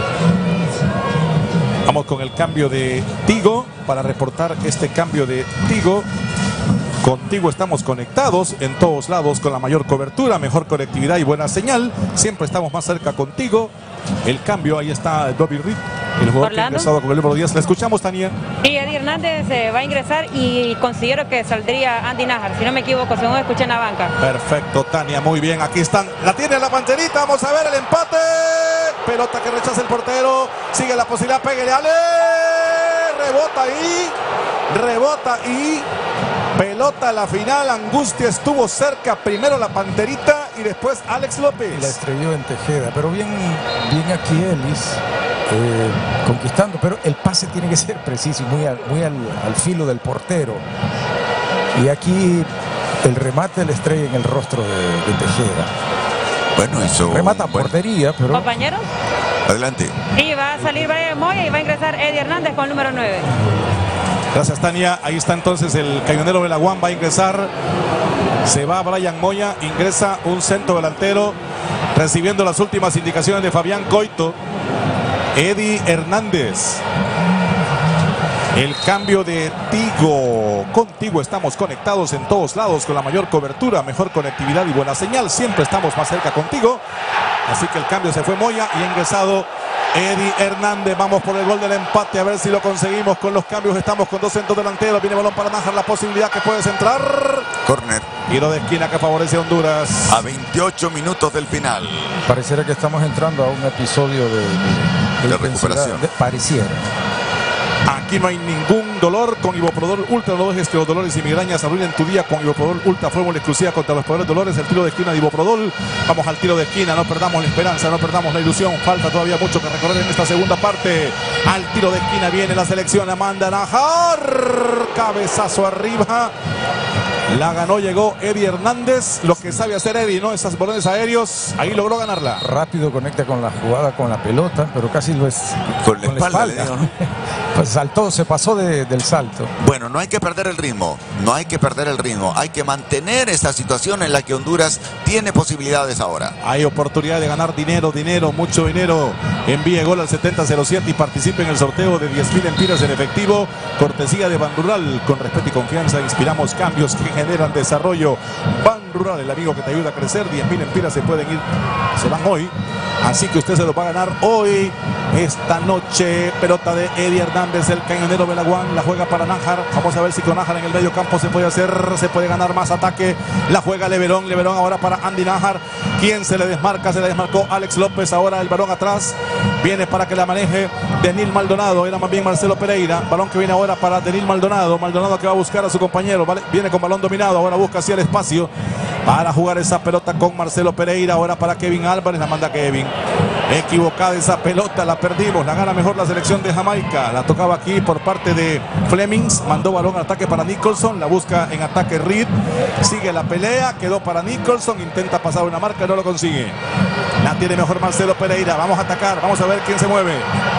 Vamos con el cambio de Tigo para reportar este cambio de Tigo. Contigo estamos conectados en todos lados con la mayor cobertura, mejor conectividad y buena señal. Siempre estamos más cerca contigo. El cambio, ahí está Bobby Reed, el jugador que ha ingresado con el número 10. La escuchamos, Tania. Y Eddie Hernández va a ingresar y considero que saldría Andy Nájar, si no me equivoco, según escuché en la banca. Perfecto, Tania, muy bien. Aquí están. La tiene la panterita. Vamos a ver el empate. Pelota que rechaza el portero. Sigue la posibilidad. Péguele, Ale. Rebota y pelota a la final. Angustia estuvo cerca. Primero la panterita y después Alex López. La estrelló en Tejeda, pero bien aquí Ellis conquistando, pero el pase tiene que ser preciso y muy al filo del portero. Y aquí el remate le estrella en el rostro de Tejeda. Bueno, eso. Remata portería, pero. Compañeros. Adelante. Y va a salir Brian Moya y va a ingresar Eddie Hernández con el número 9. Gracias, Tania. Ahí está entonces el cañonero Belaguán, va a ingresar. Se va Brian Moya, ingresa un centro delantero, recibiendo las últimas indicaciones de Fabián Coito. Eddie Hernández. El cambio de Tigo. Contigo estamos conectados en todos lados con la mayor cobertura, mejor conectividad y buena señal. Siempre estamos más cerca contigo. Así que el cambio se fue Moya y ha ingresado Eddie Hernández. Vamos por el gol del empate, a ver si lo conseguimos con los cambios. Estamos con dos centros delanteros. Viene balón para Nájar, la posibilidad que puede centrar. Córner. Tiro de esquina que favorece a Honduras. A 28 minutos del final. Pareciera que estamos entrando a un episodio de recuperación. Pareciera. Aquí no hay ningún dolor con Iboprodol Ultra. No dejes que los dolores y migrañas arruinen tu día con Iboprodol Ultra, fórmula exclusiva contra los peores dolores. El tiro de esquina de Iboprodol. Vamos al tiro de esquina, no perdamos la esperanza, no perdamos la ilusión. Falta todavía mucho que recorrer en esta segunda parte. Al tiro de esquina viene la selección, Amanda Nájar. Cabezazo arriba. La ganó, llegó Eddie Hernández. Lo que sabe hacer Eddie, ¿no? Esas balones aéreos. Ahí logró ganarla. Rápido conecta con la jugada, con la pelota, pero casi lo es con la espalda. Le dio, ¿no? Pues saltó, se pasó del salto. Bueno, no hay que perder el ritmo. No hay que perder el ritmo. Hay que mantener esta situación en la que Honduras tiene posibilidades ahora. Hay oportunidad de ganar dinero, mucho dinero. Envíe gol al 7007 y participe en el sorteo de 10.000 empiras en efectivo. Cortesía de Banrural. Con respeto y confianza inspiramos cambios que generan desarrollo. Banrural, el amigo que te ayuda a crecer. 10.000 empiras se pueden ir, se van hoy. Así que usted se lo va a ganar hoy, esta noche. Pelota de Eddie Hernández, el cañonero Belaguán, la juega para Nájar. Vamos a ver si con Nájar en el medio campo se puede hacer, se puede ganar más ataque. La juega Leverón ahora para Andy Nájar. ¿Quién se le desmarca? Se le desmarcó Alex López, ahora el balón atrás. Viene para que la maneje Denil Maldonado, era más bien Marcelo Pereira. Balón que viene ahora para Denil Maldonado. Maldonado que va a buscar a su compañero, ¿vale? Viene con balón dominado, ahora busca hacia el espacio para jugar esa pelota con Marcelo Pereira. Ahora para Kevin Álvarez, la manda Kevin. Equivocada esa pelota, la perdimos. La gana mejor la selección de Jamaica. La tocaba aquí por parte de Flemings. Mandó balón al ataque para Nicholson. La busca en ataque Reed. Sigue la pelea. Quedó para Nicholson. Intenta pasar una marca, no lo consigue. La tiene mejor Marcelo Pereira. Vamos a atacar. Vamos a ver quién se mueve.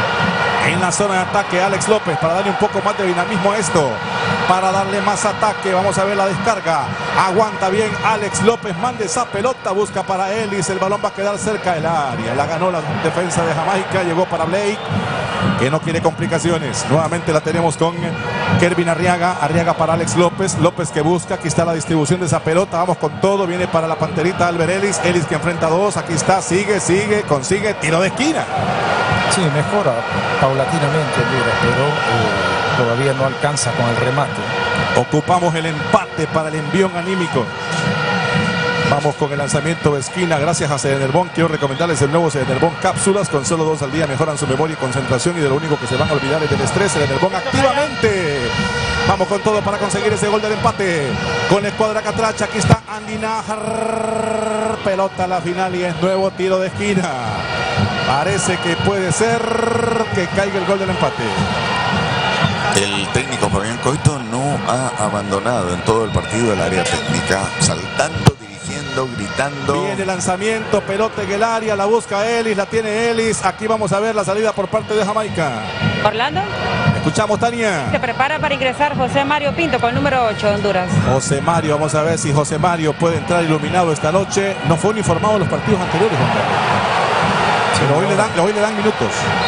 En la zona de ataque Alex López para darle un poco más de dinamismo a esto. Para darle más ataque. Vamos a ver la descarga. Aguanta bien Alex López. Mande esa pelota. Busca para Ellis. El balón va a quedar cerca del área. La ganó la defensa de Jamaica. Llegó para Blake. que no quiere complicaciones. Nuevamente la tenemos con Kelvin Arriaga. Arriaga para Alex López. López que busca. Aquí está la distribución de esa pelota. Vamos con todo. Viene para la panterita Albert Ellis. Ellis que enfrenta a dos. Aquí está. Sigue. Consigue tiro de esquina. Sí, mejora paulatinamente Honduras, pero todavía no alcanza con el remate. Ocupamos el empate para el envión anímico. Vamos con el lanzamiento de esquina. Gracias a Cederbon. Quiero recomendarles el nuevo Cederbon cápsulas. Con solo 2 al día mejoran su memoria y concentración. Y de lo único que se van a olvidar es del estrés. Cederbon activamente. Vamos con todo para conseguir ese gol del empate. Con la escuadra catracha. Aquí está Andy Najar. Pelota a la final y es nuevo tiro de esquina. Parece que puede ser que caiga el gol del empate. El técnico Fabián Coito no ha abandonado en todo el partido el área técnica, saltando, dirigiendo, gritando. Viene el lanzamiento, pelota en el área, la busca Ellis, la tiene Ellis. Aquí vamos a ver la salida por parte de Jamaica. Orlando. Escuchamos, Tania. Se prepara para ingresar José Mario Pinto con el número 8 de Honduras. José Mario, vamos a ver si José Mario puede entrar iluminado esta noche. No fue uniformado en los partidos anteriores, Juan Carlos. Pero hoy le dan minutos.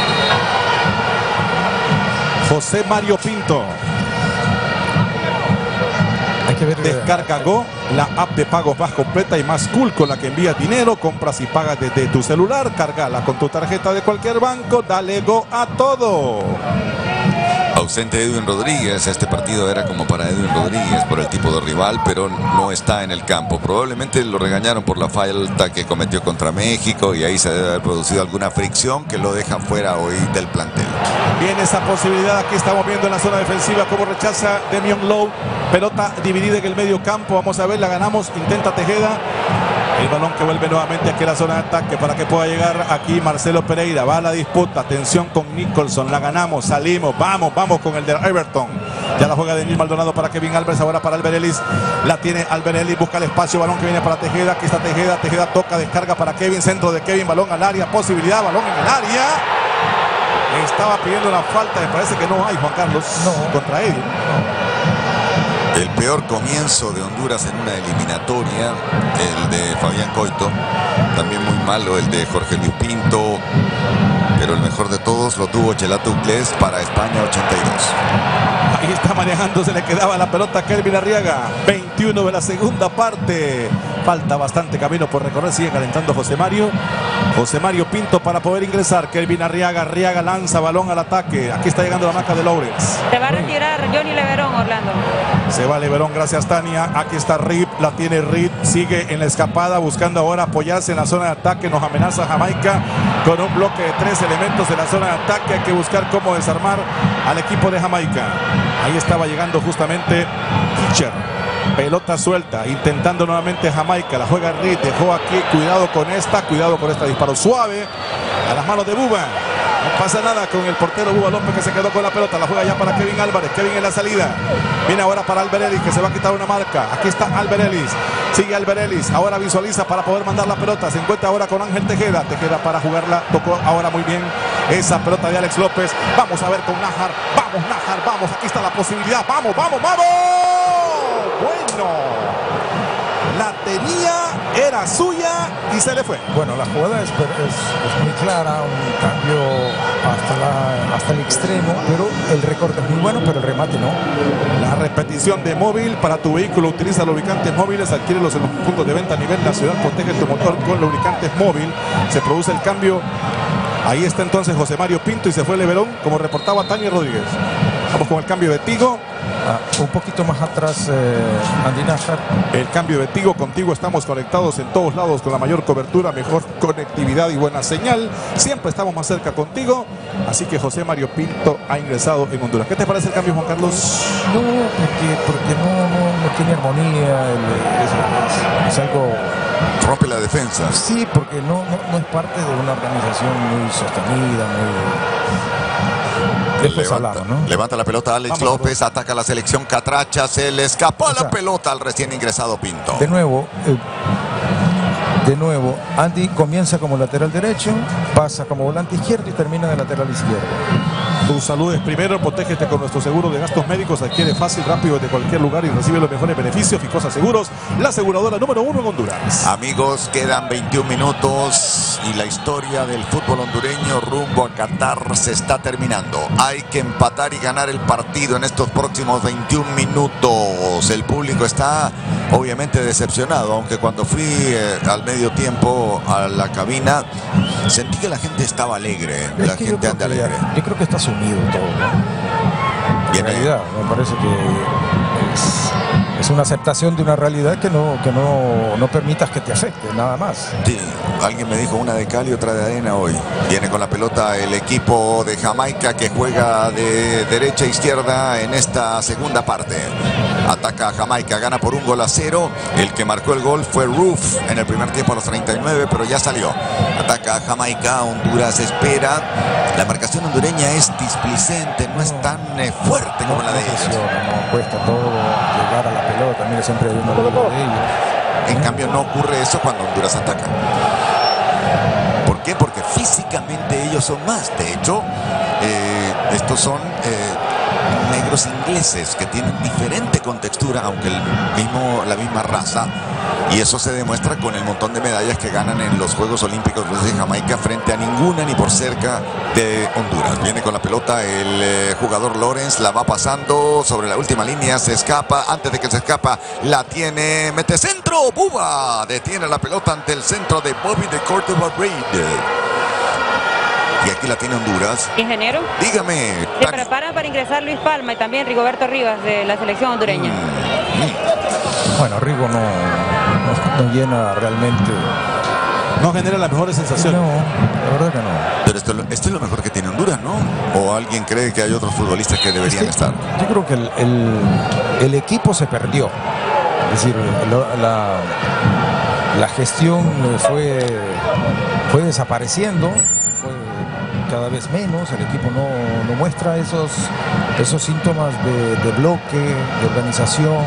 José Mario Pinto. Hay que ver. Descarga Go, la app de pagos más completa y más cool con la que envías dinero, compras y pagas desde tu celular. Cárgala con tu tarjeta de cualquier banco. Dale Go a todo. Ausente Edwin Rodríguez, este partido era como para Edwin Rodríguez por el tipo de rival, pero no está en el campo. Probablemente lo regañaron por la falta que cometió contra México y ahí se debe haber producido alguna fricción que lo deja fuera hoy del plantel. Viene esa posibilidad, aquí estamos viendo en la zona defensiva cómo rechaza Demion Lowe. Pelota dividida en el medio campo, vamos a ver, la ganamos, intenta Tejeda. El balón que vuelve nuevamente aquí a la zona de ataque para que pueda llegar aquí Marcelo Pereira. Va a la disputa, atención con Nicholson, la ganamos, salimos, vamos con el de Everton. Ya la juega Denis Maldonado para Kevin Álvarez, ahora para Albert Ellis. La tiene Albert Ellis, busca el espacio, balón que viene para Tejeda. Aquí está Tejeda, Tejeda toca, descarga para Kevin, centro de Kevin, balón al área, posibilidad, balón en el área. Estaba pidiendo una falta, me parece que no hay, Juan Carlos, contra él. El peor comienzo de Honduras en una eliminatoria, el de Fabián Coito. También muy malo el de Jorge Luis Pinto. Pero el mejor de todos lo tuvo Chelato Uclés para España 82. Ahí está manejando, se le quedaba la pelota a Kelvin Arriaga. 21 de la segunda parte. Falta bastante camino por recorrer. Sigue calentando José Mario. José Mario Pinto para poder ingresar. Kelvin Arriaga. Arriaga lanza balón al ataque. Aquí está llegando la marca de Lawrence. Se va a retirar Johnny Leverón, Orlando. Se va Leverón, gracias Tania. Aquí está Rip, la tiene Rip. Sigue en la escapada buscando ahora apoyarse en la zona de ataque. Nos amenaza Jamaica con un bloque de 3 elementos en la zona de ataque. Hay que buscar cómo desarmar al equipo de Jamaica. Ahí estaba llegando justamente Kitcher. Pelota suelta, intentando nuevamente Jamaica. La juega Reed, dejó aquí. Cuidado con esta disparo suave a las manos de Buba. No pasa nada con el portero Buba López, que se quedó con la pelota. La juega ya para Kevin Álvarez. Kevin en la salida. Viene ahora para Albert Ellis, que se va a quitar una marca. Aquí está Albert Ellis. Sigue Albert Ellis. Ahora visualiza para poder mandar la pelota. Se encuentra ahora con Ángel Tejeda. Tejeda para jugarla. Tocó ahora muy bien esa pelota de Alex López. Vamos a ver con Najar. Vamos, Najar, vamos. Aquí está la posibilidad. Vamos. Bueno, la tenía, era suya y se le fue. Bueno, la jugada es muy clara, un cambio hasta el extremo, pero el recorte es muy bueno, pero el remate no. La repetición de móvil para tu vehículo, utiliza lubricantes móviles, adquiérelos en los puntos de venta a nivel nacional, protege tu motor con lubricantes móvil, se produce el cambio. Ahí está entonces José Mario Pinto y se fue Leverón, como reportaba Tania Rodríguez. Vamos con el cambio de Tigo. Un poquito más atrás, Andy Najar. El cambio de Tigo. Contigo estamos conectados en todos lados con la mayor cobertura, mejor conectividad y buena señal. Siempre estamos más cerca contigo. Así que José Mario Pinto ha ingresado en Honduras. ¿Qué te parece el cambio, Juan Carlos? No, porque no tiene armonía. Es algo... Rompe la defensa. Sí, porque no es parte de una organización muy sostenida, Levanta la pelota Alex López, ataca la selección catracha, se le escapó la pelota al recién ingresado Pinto. De nuevo, De nuevo, Andy comienza como lateral derecho, pasa como volante izquierdo y termina de lateral izquierdo. Tu salud es primero, protégete con nuestro seguro de gastos médicos, adquiere fácil, rápido de cualquier lugar y recibe los mejores beneficios. Ficosa Seguros, la aseguradora número 1 en Honduras. Amigos, quedan 21 minutos y la historia del fútbol hondureño rumbo a Qatar se está terminando. Hay que empatar y ganar el partido en estos próximos 21 minutos. El público está obviamente decepcionado, aunque cuando fui al medio tiempo a la cabina sentí que la gente estaba alegre. La gente anda alegre. Yo creo que está sumido todo, ¿no? En realidad, me parece que es una aceptación de una realidad que no permitas que te afecte, nada más. Sí, alguien me dijo una de cal y otra de arena hoy. Viene con la pelota el equipo de Jamaica que juega de derecha a izquierda en esta segunda parte. Ataca a Jamaica, gana por 1-0. El que marcó el gol fue Roof en el primer tiempo a los 39, pero ya salió. Ataca a Jamaica, Honduras espera. La marcación hondureña es displicente, no es tan fuerte como la de ellos. No cuesta todo llegar a la pelota, mira, siempre hay uno de ellos. En cambio no ocurre eso cuando Honduras ataca. ¿Por qué? Porque físicamente ellos son más. De hecho, estos son negros ingleses que tienen diferente contextura, aunque la misma raza. Y eso se demuestra con el montón de medallas que ganan en los Juegos Olímpicos de Jamaica frente a ninguna ni por cerca de Honduras. Viene con la pelota el jugador Lawrence, la va pasando sobre la última línea, se escapa, antes de que se escapa la tiene, mete centro, Buba detiene la pelota ante el centro de Bobby de Córdoba Reid. Y aquí la tiene Honduras. Ingeniero. Dígame. Se preparan para ingresar Luis Palma y también Rigoberto Rivas de la selección hondureña. Bueno, Rigo no llena realmente. No genera las mejores sensaciones. No, la verdad que no. Pero esto es lo mejor que tiene Honduras, ¿no? ¿O alguien cree que hay otros futbolistas que deberían estar? Yo creo que el equipo se perdió. Es decir, la gestión fue desapareciendo. Cada vez menos, el equipo no muestra esos síntomas de bloque, de organización.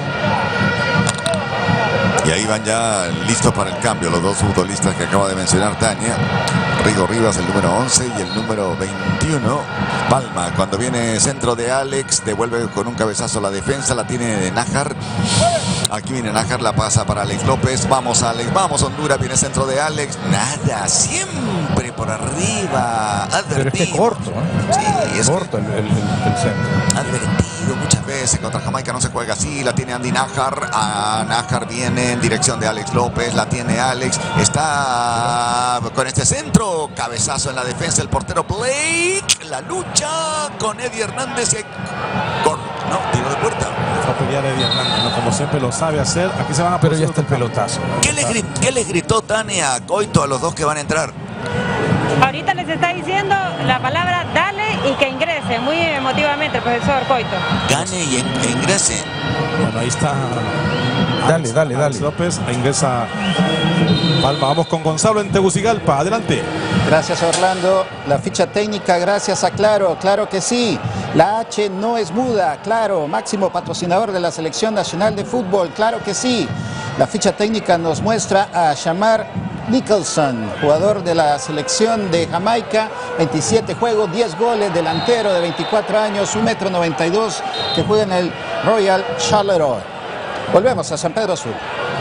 Y ahí van ya listos para el cambio los dos futbolistas que acaba de mencionar Tania. Rigo Rivas, el número 11, y el número 21, Palma. Cuando viene centro de Alex, devuelve con un cabezazo la defensa, la tiene de Nájar. Aquí viene Nájar, la pasa para Alex López. Vamos Alex, vamos Honduras, viene centro de Alex. Nada, siempre por arriba. Pero es que corto, ¿eh? Sí, es corto el centro. Advertido muchas veces, contra Jamaica no se juega así. La tiene Andy Nájar. Nájar viene en dirección de Alex López, la tiene Alex. Está con este centro. Cabezazo en la defensa el portero Blake. La lucha con Eddie Hernández. No, tiro de puerta. Va a pelear Eddie Hernández, ¿no? Como siempre lo sabe hacer. Aquí se van a. Pero ya está el pelotazo. ¿Qué les gritó Tania a Coito a los dos que van a entrar? Ahorita les está diciendo la palabra dale y que ingrese. Muy emotivamente el profesor Coito. Gane y ingrese. Bueno, ahí está. Dale. Alex López, ingresa Palma. Vamos con Gonzalo en Tegucigalpa. Adelante. Gracias, Orlando. La ficha técnica, gracias a Claro. Claro que sí. La H no es muda. Claro, máximo patrocinador de la Selección Nacional de Fútbol. Claro que sí. La ficha técnica nos muestra a Shamar Nicholson, jugador de la selección de Jamaica, 27 juegos, 10 goles, delantero de 24 años, 1,92 m, que juega en el Royal Charleroi. Volvemos a San Pedro Sur.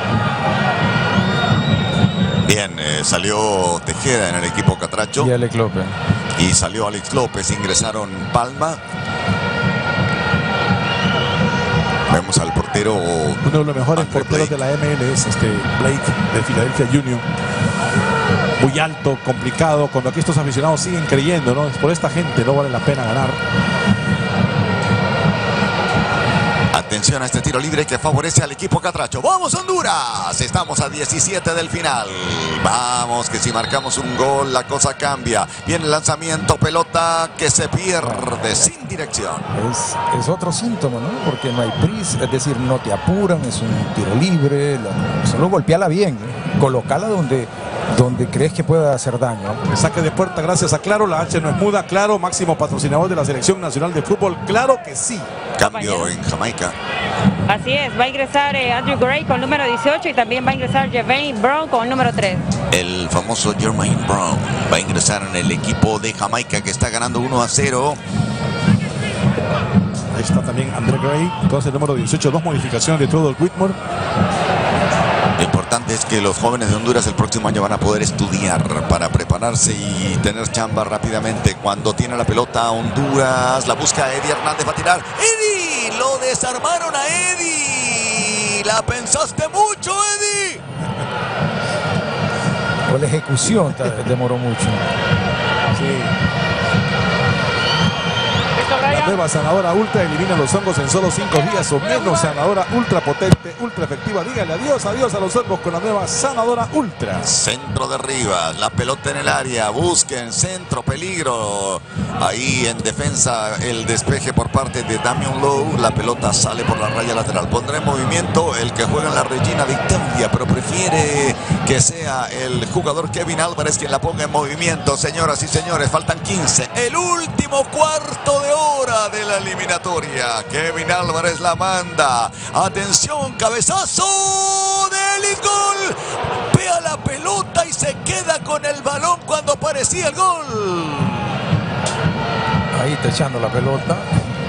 Bien, salió Tejeda en el equipo catracho. Y Alex López. Y salió Alex López, ingresaron Palma. Vemos al portero. Uno de los mejores porteros de la MLS, Blake de Philadelphia Union. Muy alto, complicado. Cuando aquí estos aficionados siguen creyendo, ¿no? Por esta gente no vale la pena ganar. Atención a este tiro libre que favorece al equipo catracho. ¡Vamos Honduras! Estamos a 17 del final. Vamos, que si marcamos un gol la cosa cambia. Viene el lanzamiento, pelota que se pierde sin dirección. Es otro síntoma, ¿no? Porque no hay prisa, es decir, no te apuran, es un tiro libre. Solo golpeala bien, colocala donde donde crees que pueda hacer daño. El saque de puerta gracias a Claro, la H no es muda. Claro, máximo patrocinador de la Selección Nacional de Fútbol. Claro que sí. Cambio en Jamaica. Así es, va a ingresar Andrew Gray con el número 18 y también va a ingresar Jermaine Brown con el número 3. El famoso Jermaine Brown va a ingresar en el equipo de Jamaica que está ganando 1-0. Ahí está también Andrew Gray. Entonces el número 18, 2 modificaciones de Trudel Whitmore. Lo importante es que los jóvenes de Honduras el próximo año van a poder estudiar para prepararse y tener chamba rápidamente. Cuando tiene la pelota Honduras, la busca Eddie Hernández, va a tirar. ¡Eddie! ¡Lo desarmaron a Eddie! ¡La pensaste mucho, Eddie! O la ejecución demoró mucho. Sí. La nueva sanadora ultra elimina los hongos en solo 5 días o menos. Sanadora ultra potente, ultra efectiva. Dígale adiós, adiós a los hongos con la nueva sanadora ultra. Centro de Rivas, la pelota en el área. Busquen centro, peligro. Ahí en defensa el despeje por parte de Damian Lowe. La pelota sale por la raya lateral. Pondrá en movimiento el que juega en la Regina Victoria, pero prefiere que sea el jugador Kevin Álvarez quien la ponga en movimiento. Señoras y señores, faltan 15. El último cuarto de hora de la eliminatoria. Kevin Álvarez la manda. Atención, cabezazo de Ellis, gol. Vea la pelota y se queda con el balón cuando aparecía el gol. Ahí está echando la pelota.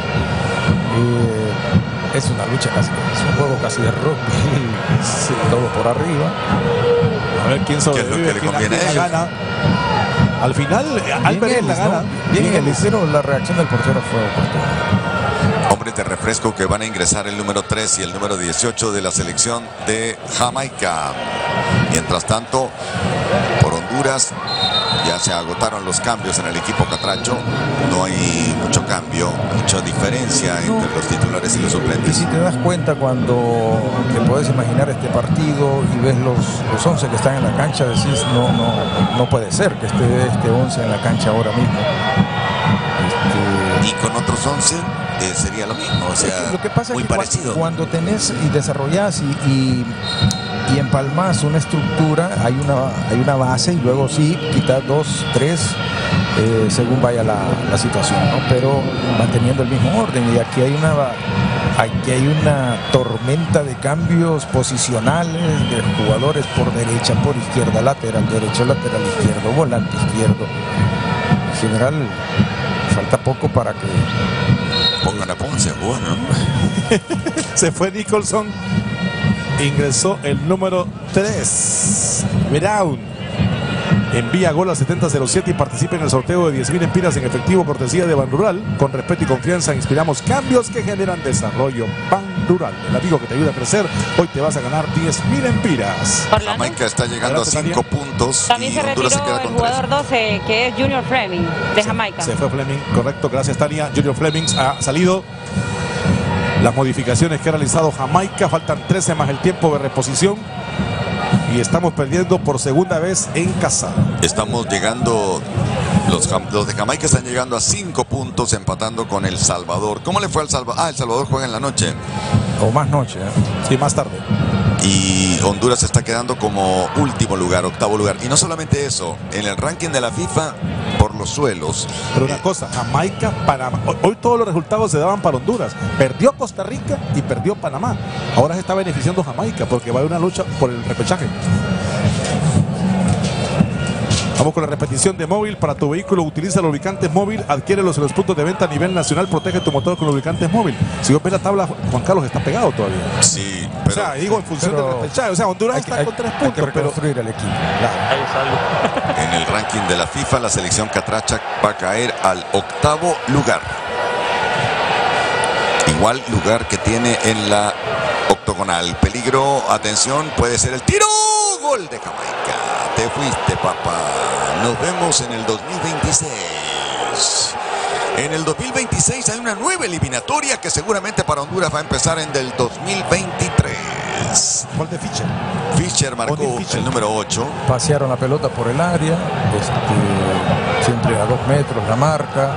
Es una lucha casi, es un juego casi de rugby. Sí, todo por arriba. A ver quién sobrevive, quién la gana. Al final, Álvarez la gana. Bien el licero, la reacción del portero fue oportuna. Hombres de refresco que van a ingresar el número 3 y el número 18 de la selección de Jamaica. Mientras tanto, por Honduras ya se agotaron los cambios en el equipo catracho. No hay mucho cambio, mucha diferencia entre los titulares y los Y suplentes. si te das cuenta cuando te puedes imaginar este partido y ves los 11 que están en la cancha, decís, no puede ser que esté este 11 en la cancha ahora mismo. Y con otros 11 sería lo mismo, o sea, lo que pasa muy es que parecido. cuando tenés y desarrollás y empalmás una estructura, hay una base y luego sí quitas 2, 3 según vaya la situación, ¿no? Pero manteniendo el mismo orden. Y aquí hay una tormenta de cambios posicionales de jugadores por derecha, por izquierda, lateral derecho, lateral izquierdo, volante izquierdo. En general falta poco para que Pongan a Ponce, bueno. Se fue Nicholson. Ingresó el número 3. Brown envía gol al 7007 y participa en el sorteo de 10.000 empiras en efectivo, cortesía de Ban Rural. Con respeto y confianza inspiramos cambios que generan desarrollo. Ban Rural, el amigo que te ayuda a crecer. Hoy te vas a ganar 10.000 empiras. Jamaica está llegando a 5 puntos. También y se Honduras retiró se queda el con jugador 3. 12, que es Junior Fleming, de Jamaica. Se fue Fleming, correcto, gracias Tania. Junior Fleming ha salido. Las modificaciones que ha realizado Jamaica, faltan 13 más el tiempo de reposición. Y estamos perdiendo por segunda vez en casa. Estamos llegando, los de Jamaica están llegando a 5 puntos, empatando con El Salvador. ¿Cómo le fue al Salvador? El Salvador juega en la noche. o más noche. Sí, más tarde. Y Honduras está quedando como último lugar, octavo lugar. Y no solamente eso, en el ranking de la FIFA, por los suelos. Pero una cosa, Jamaica, Panamá. Hoy todos los resultados se daban para Honduras. Perdió Costa Rica y perdió Panamá. Ahora se está beneficiando Jamaica porque va a haber una lucha por el repechaje. Vamos con la repetición de Móvil. Para tu vehículo utiliza lubricantes Móvil, adquiérelos en los puntos de venta a nivel nacional, protege tu motor con lubricantes Móvil. Si vos ves la tabla, Juan Carlos está pegado todavía. Sí, O sea, digo en función del repechaje. O sea, Honduras está con 3 Hay que puntos, pero reconstruir el equipo. en el ranking de la FIFA, la selección catracha va a caer al octavo lugar. Igual lugar que tiene en la octogonal. Peligro, atención, puede ser el tiro. Gol de Jamaica. Te fuiste, papá. Nos vemos en el 2026. En el 2026 hay una nueva eliminatoria que seguramente para Honduras va a empezar en el 2023. gol de Fischer. Fischer marcó Odin Fischer. el número 8. Pasearon la pelota por el área, siempre a 2 metros la marca.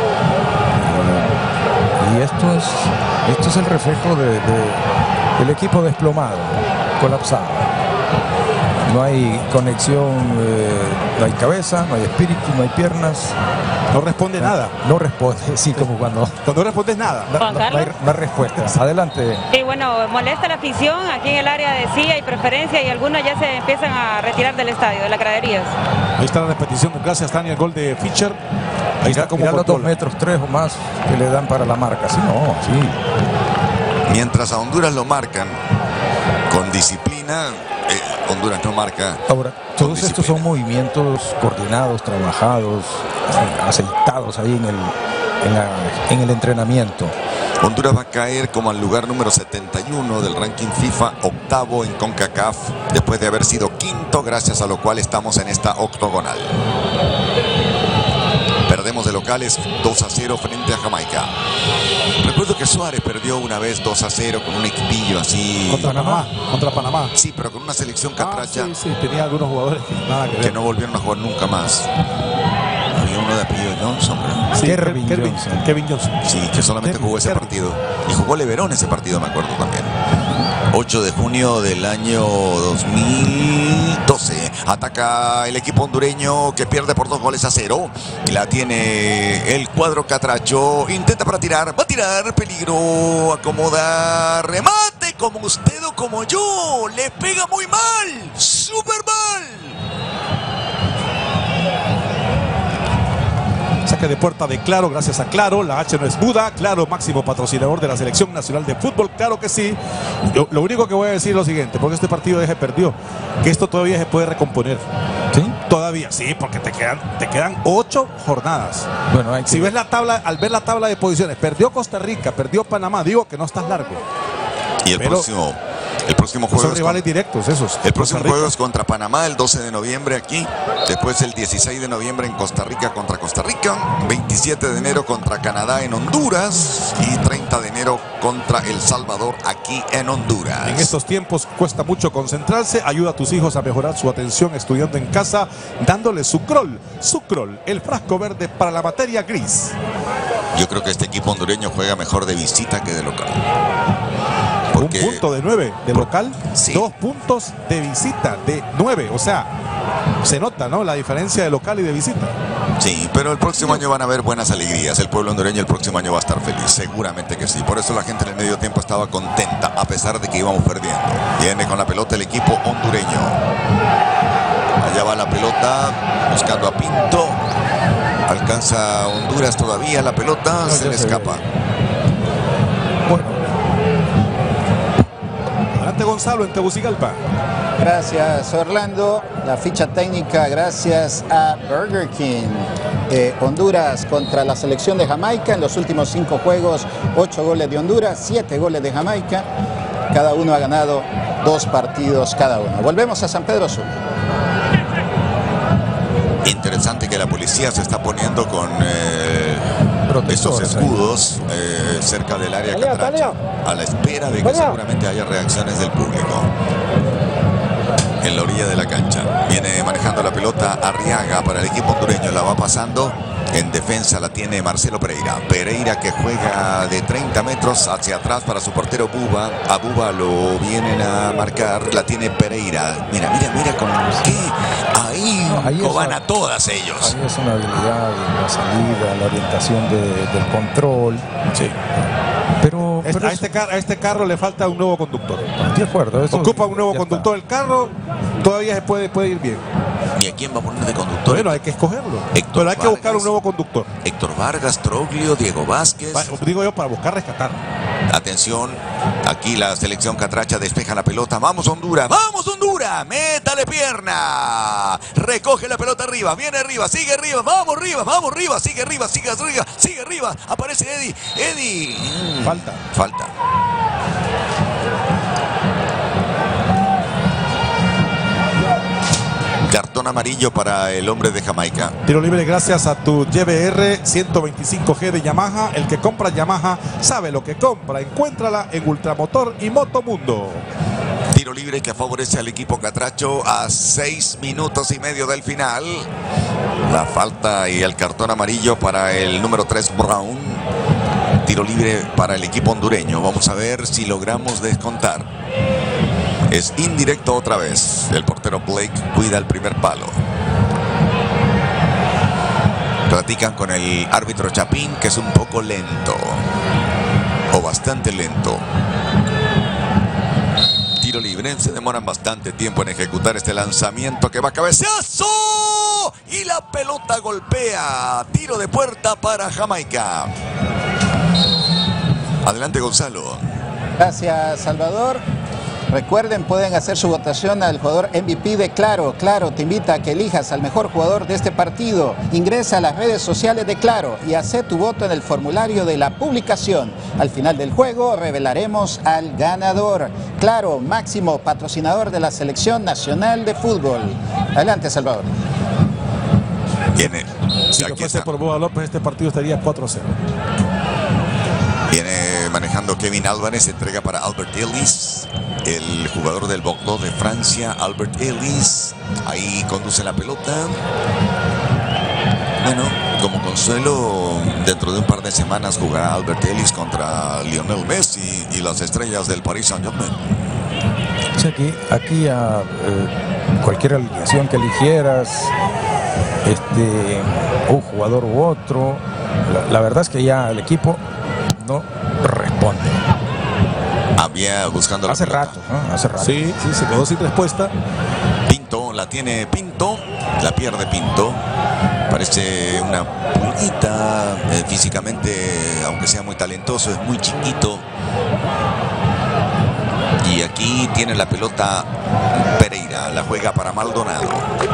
Y esto es el reflejo del equipo desplomado, colapsado. No hay conexión, no hay cabeza, no hay espíritu, no hay piernas. No responde nada. No responde, sí, como cuando no respondes nada. No hay respuesta. Adelante. Sí, bueno, molesta la afición aquí en el área de sí, hay preferencia y algunos ya se empiezan a retirar del estadio, de las graderías. Ahí está la repetición, gracias Tania, el gol de Fischer. Ahí está como los 2 metros 3 o más que le dan para la marca. Sí, no, sí. Mientras a Honduras lo marcan con disciplina, Honduras no marca. Ahora, todos estos son movimientos coordinados, trabajados, aceitados ahí en el entrenamiento. Honduras va a caer como al lugar número 71 del ranking FIFA, octavo en CONCACAF, después de haber sido quinto, gracias a lo cual estamos en esta octogonal. Perdemos de locales 2-0 frente a Jamaica. Recuerdo que Suárez perdió una vez 2-0 con un equipillo así. Contra Panamá. Sí, pero con una selección catracha. Sí, tenía algunos jugadores que no volvieron a jugar nunca más. Había uno de apellido Johnson, ¿verdad? Sí, Kevin Johnson. Sí, que solamente jugó ese partido. Y jugó Leverón ese partido, me acuerdo también. 8 de junio del año 2012. Ataca el equipo hondureño que pierde por 2-0. Y la tiene el cuadro catracho. Intenta para tirar. Va a tirar. Peligro. Acomoda. Remate como usted o como yo. Le pega muy mal. Súper mal. Saque de puerta de Claro, gracias a Claro. La H no es muda. Claro, máximo patrocinador de la Selección Nacional de Fútbol. Claro que sí. Lo único que voy a decir es lo siguiente, porque este partido ya se perdió, que esto todavía se puede recomponer. ¿Sí? Todavía, sí, porque te quedan 8 jornadas. Bueno, si ves la tabla, al ver la tabla de posiciones, perdió Costa Rica, perdió Panamá, digo que no estás largo. Y el próximo juego son rivales directos esos. El próximo juego es contra Panamá el 12 de noviembre aquí. Después el 16 de noviembre en Costa Rica contra Costa Rica. 27 de enero contra Canadá en Honduras. Y 30 de enero contra El Salvador aquí en Honduras. En estos tiempos cuesta mucho concentrarse. Ayuda a tus hijos a mejorar su atención estudiando en casa, dándoles Sucrol. Sucrol, el frasco verde para la materia gris. Yo creo que este equipo hondureño juega mejor de visita que de local. Porque, 1 punto de 9 de local, sí. 2 puntos de visita de 9. O sea, se nota, ¿no? La diferencia de local y de visita. Sí, pero el próximo año van a haber buenas alegrías. El pueblo hondureño el próximo año va a estar feliz. Seguramente que sí. Por eso la gente en el medio tiempo estaba contenta, a pesar de que íbamos perdiendo. Viene con la pelota el equipo hondureño. Allá va la pelota, buscando a Pinto. Alcanza Honduras todavía la pelota, se le escapa. Bueno. Gonzalo en Tegucigalpa. Gracias, Orlando. La ficha técnica gracias a Burger King. Honduras contra la selección de Jamaica. En los últimos 5 juegos, 8 goles de Honduras, 7 goles de Jamaica. Cada uno ha ganado 2 partidos cada uno. Volvemos a San Pedro Sula. Interesante que la policía se está poniendo con esos escudos cerca del área catracha, a la espera de que seguramente haya reacciones del público. En la orilla de la cancha viene manejando la pelota Arriaga para el equipo hondureño, la va pasando. En defensa la tiene Marcelo Pereira. Pereira que juega de 30 metros hacia atrás para su portero Buba. A Buba lo vienen a marcar. La tiene Pereira. Mira con qué. Ahí van a todas ellos. Ahí es una habilidad, la salida, la orientación del control. Sí. Pero a este carro le falta un nuevo conductor. De acuerdo. Ocupa un nuevo conductor. El carro todavía se puede ir bien. ¿Y a quién va a poner de conductor? Bueno, hay que escogerlo. Pero hay que buscar un nuevo conductor. Héctor Vargas, Troglio, Diego Vázquez. Digo yo, para buscar rescatar. Atención, aquí la selección catracha despeja la pelota. ¡Vamos, Honduras! ¡Vamos, Honduras! ¡Métale pierna! Recoge la pelota arriba, viene arriba, sigue arriba, vamos arriba, sigue arriba. Aparece Eddie. Falta. Cartón amarillo para el hombre de Jamaica. Tiro libre gracias a tu YBR 125G de Yamaha. El que compra Yamaha sabe lo que compra. Encuéntrala en Ultramotor y Motomundo. Tiro libre que favorece al equipo catracho a 6 minutos y medio del final. La falta y el cartón amarillo para el número 3 Brown. Tiro libre para el equipo hondureño. Vamos a ver si logramos descontar. Es indirecto otra vez. El portero Blake cuida el primer palo. Platican con el árbitro Chapín, que es un poco lento. O bastante lento. Tiro libre. Se demoran bastante tiempo en ejecutar este lanzamiento que va a cabezazo. Y la pelota golpea. Tiro de puerta para Jamaica. Adelante, Gonzalo. Gracias, Salvador. Recuerden, pueden hacer su votación al jugador MVP de Claro. Claro te invita a que elijas al mejor jugador de este partido. Ingresa a las redes sociales de Claro y hace tu voto en el formulario de la publicación. Al final del juego revelaremos al ganador. Claro, máximo patrocinador de la Selección Nacional de Fútbol. Adelante, Salvador. Viene. Si lo fuese por Búa López, este partido estaría 4-0. Viene manejando Kevin Álvarez, entrega para Albert Ellis, el jugador del Bordeaux de Francia. Albert Ellis, ahí conduce la pelota. Bueno, como consuelo, dentro de un par de semanas jugará Albert Ellis contra Lionel Messi y las estrellas del Paris Saint-Germain. O sea, aquí a cualquier alineación que eligieras, un jugador u otro, la verdad es que ya el equipo no responde. Había buscando la hace pelota. rato, ¿no? Hace rato. Sí, se quedó sin respuesta. Pinto, la tiene Pinto, la pierde Pinto. Parece una pulguita, físicamente, aunque sea muy talentoso, es muy chiquito. Y aquí tiene la pelota Pereira, la juega para Maldonado.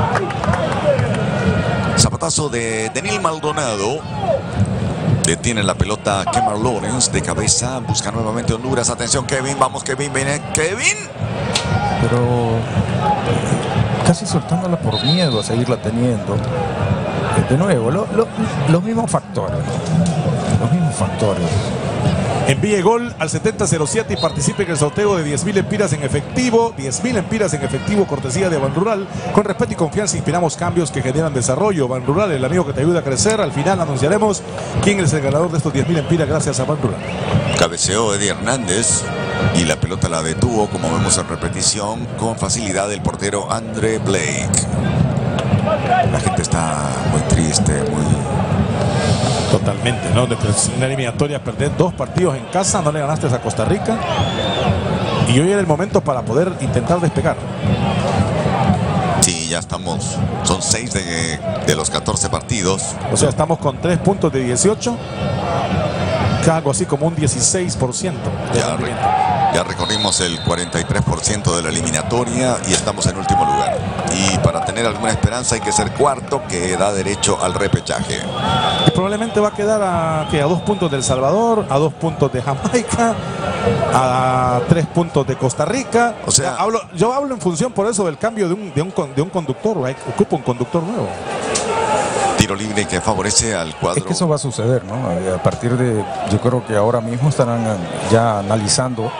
Zapatazo de Denil Maldonado. Detiene la pelota Kemar Lawrence de cabeza. Busca nuevamente Honduras. Atención, Kevin. Vamos, Kevin. Viene Kevin. Pero casi soltándola por miedo a seguirla teniendo. De nuevo, los mismos factores. Los mismos factores. Envíe gol al 7007 y participe en el sorteo de 10.000 empiras en efectivo. 10.000 empiras en efectivo, cortesía de Banrural. Con respeto y confianza inspiramos cambios que generan desarrollo. Banrural, el amigo que te ayuda a crecer. Al final anunciaremos quién es el ganador de estos 10.000 empiras gracias a Banrural. Cabeceó Eddie Hernández y la pelota la detuvo, como vemos en repetición, con facilidad el portero Andre Blake. La gente está muy triste, muy... Totalmente, ¿no? De una eliminatoria, perder 2 partidos en casa, no le ganaste a Costa Rica. Y hoy era el momento para poder intentar despegar. Sí, ya estamos. Son 6 de los 14 partidos. O sea, estamos con 3 puntos de 18. Algo así como un 16%. Ya recorrimos el 43% de la eliminatoria y estamos en último lugar. Y para tener alguna esperanza hay que ser cuarto, que da derecho al repechaje. Y probablemente va a quedar a 2 puntos del Salvador, a 2 puntos de Jamaica, a 3 puntos de Costa Rica. O sea, yo hablo en función por eso del cambio de un conductor. Ocupa un conductor nuevo. Tiro libre que favorece al cuadro. Es que eso va a suceder, ¿no? A partir de, yo creo que ahora mismo estarán ya analizando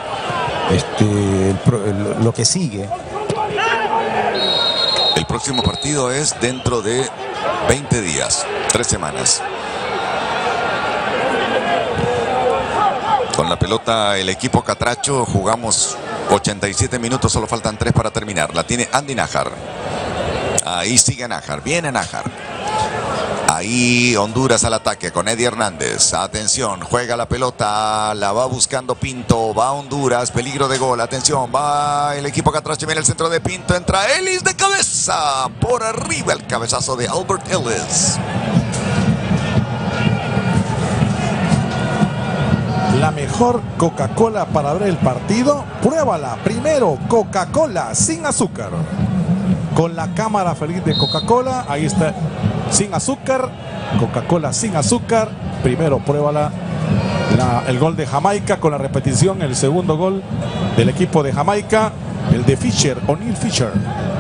lo que sigue. El próximo partido es dentro de 20 días, 3 semanas. Con la pelota el equipo catracho jugamos 87 minutos, solo faltan 3 para terminar. La tiene Andy Nájar. Ahí sigue Nájar, viene Nájar. Ahí Honduras al ataque con Eddie Hernández. Atención, juega la pelota, la va buscando Pinto, va Honduras, peligro de gol. Atención, va el equipo catracho, viene el centro de Pinto, entra Ellis de cabeza. Por arriba el cabezazo de Albert Ellis. La mejor Coca-Cola para ver el partido, pruébala. Primero, Coca-Cola sin azúcar. Con la cámara feliz de Coca-Cola, ahí está, sin azúcar, Coca-Cola sin azúcar. Primero, pruébala. El gol de Jamaica con la repetición, el segundo gol del equipo de Jamaica, el de Fisher, O'Neal Fisher.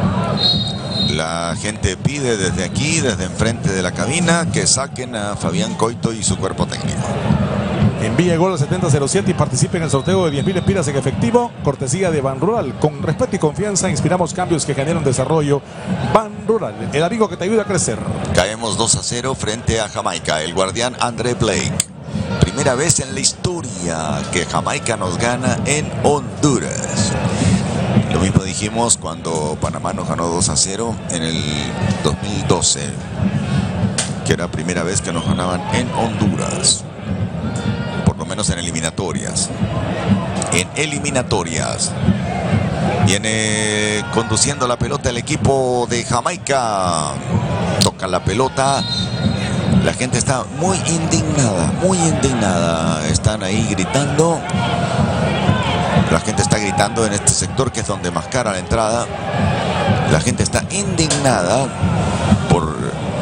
La gente pide desde aquí, desde enfrente de la cabina, que saquen a Fabián Coito y su cuerpo técnico. Envíe gol al 7007 y participe en el sorteo de 10.000 empiras en efectivo, cortesía de Banrural. Con respeto y confianza inspiramos cambios que generan desarrollo. Banrural, el amigo que te ayuda a crecer. Caemos 2-0 frente a Jamaica, el guardián Andre Blake. Primera vez en la historia que Jamaica nos gana en Honduras. Lo mismo dijimos cuando Panamá nos ganó 2-0 en el 2012, que era la primera vez que nos ganaban en Honduras, por lo menos en eliminatorias. En eliminatorias. Viene conduciendo la pelota el equipo de Jamaica. Toca la pelota. La gente está muy indignada, muy indignada. Están ahí gritando. La gente está gritando en este sector, que es donde más cara la entrada. La gente está indignada por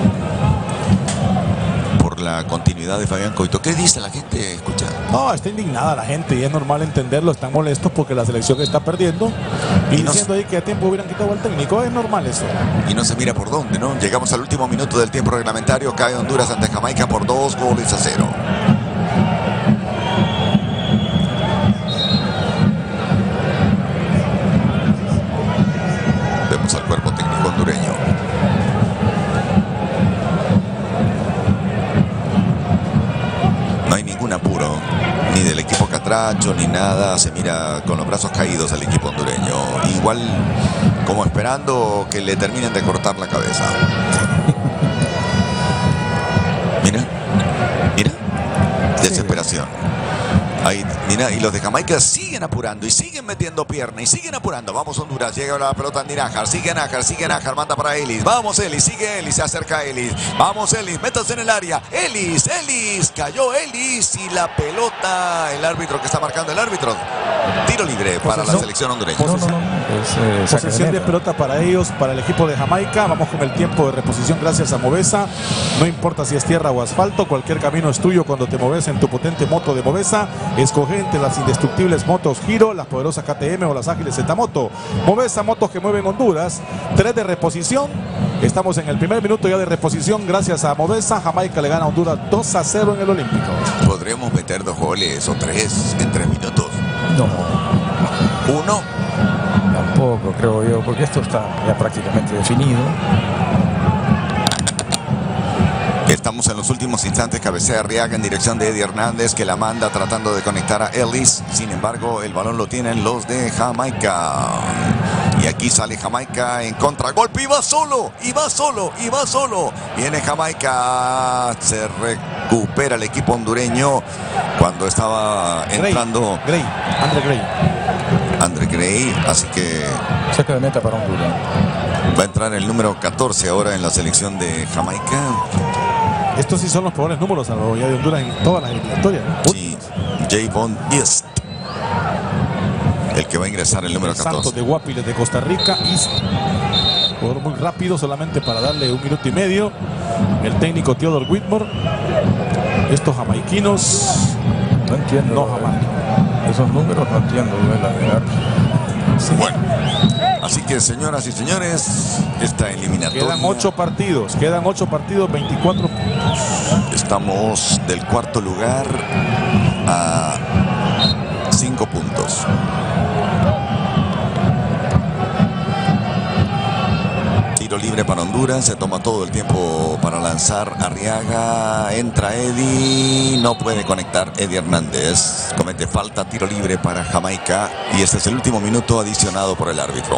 la continuidad de Fabián Coito. ¿Qué dice la gente? Escucha. No, está indignada la gente y es normal entenderlo. Están molestos porque la selección está perdiendo y diciendo ahí que a tiempo hubieran quitado al técnico. Es normal eso. Y no se mira por dónde, ¿no? Llegamos al último minuto del tiempo reglamentario. Cae Honduras ante Jamaica por 2-0. Vemos al cuerpo técnico hondureño. No hay ningún apuro, ni del equipo catracho, ni nada. Se mira con los brazos caídos al equipo hondureño. Igual como esperando que le terminen de cortar la cabeza. Mira, mira. Desesperación. Ahí, mira, y los de Jamaica siguen apurando y siguen metiendo pierna y siguen apurando. Vamos Honduras, llega la pelota en Nájar, sigue Nájar, manda para Ellis. Vamos Ellis, sigue Ellis, se acerca Ellis. Vamos Ellis, métase en el área. Ellis, cayó Ellis y la pelota, el árbitro que está marcando el árbitro. Tiro libre para la selección hondureña. Posesión de pelota para ellos, para el equipo de Jamaica. Vamos con el tiempo de reposición gracias a Movesa. No importa si es tierra o asfalto, cualquier camino es tuyo cuando te mueves en tu potente moto de Movesa. Escoge entre las indestructibles motos Giro, las poderosas KTM o las ágiles Zetamoto. Movesa, motos que mueven Honduras. 3 de reposición. Estamos en el primer minuto ya de reposición gracias a Movesa. Jamaica le gana a Honduras 2-0 en el Olímpico. ¿Podremos meter 2 goles o 3 en 3 minutos? No. 1. Tampoco, creo yo, porque esto está ya prácticamente definido. Estamos en los últimos instantes. Cabecea Arriaga en dirección de Eddie Hernández, que la manda tratando de conectar a Ellis. Sin embargo, el balón lo tienen los de Jamaica. Y aquí sale Jamaica en contragolpe y va solo. Viene Jamaica. Se recupera el equipo hondureño cuando estaba entrando Andre Gray. Así que saca de meta para Honduras. va a entrar el número 14 ahora en la selección de Jamaica. Estos sí son los peores números a lo de Honduras en todas las eliminatorias, ¿no? Sí, Javon East, el que va a ingresar el número 14. Santos de Guapiles de Costa Rica. East, jugador muy rápido, solamente para darle 1 minuto y medio. El técnico Theodore Whitmore. Estos jamaiquinos. No entiendo. No, jamás. Esos números no entiendo, la verdad. Sí. Bueno, así que señoras y señores, esta eliminatoria. Quedan 8 partidos, 24 puntos. Estamos del cuarto lugar a 5 puntos. Tiro libre para Honduras, se toma todo el tiempo para lanzar Arriaga, entra Eddie, no puede conectar Eddie Hernández, comete falta, tiro libre para Jamaica y este es el último minuto adicionado por el árbitro.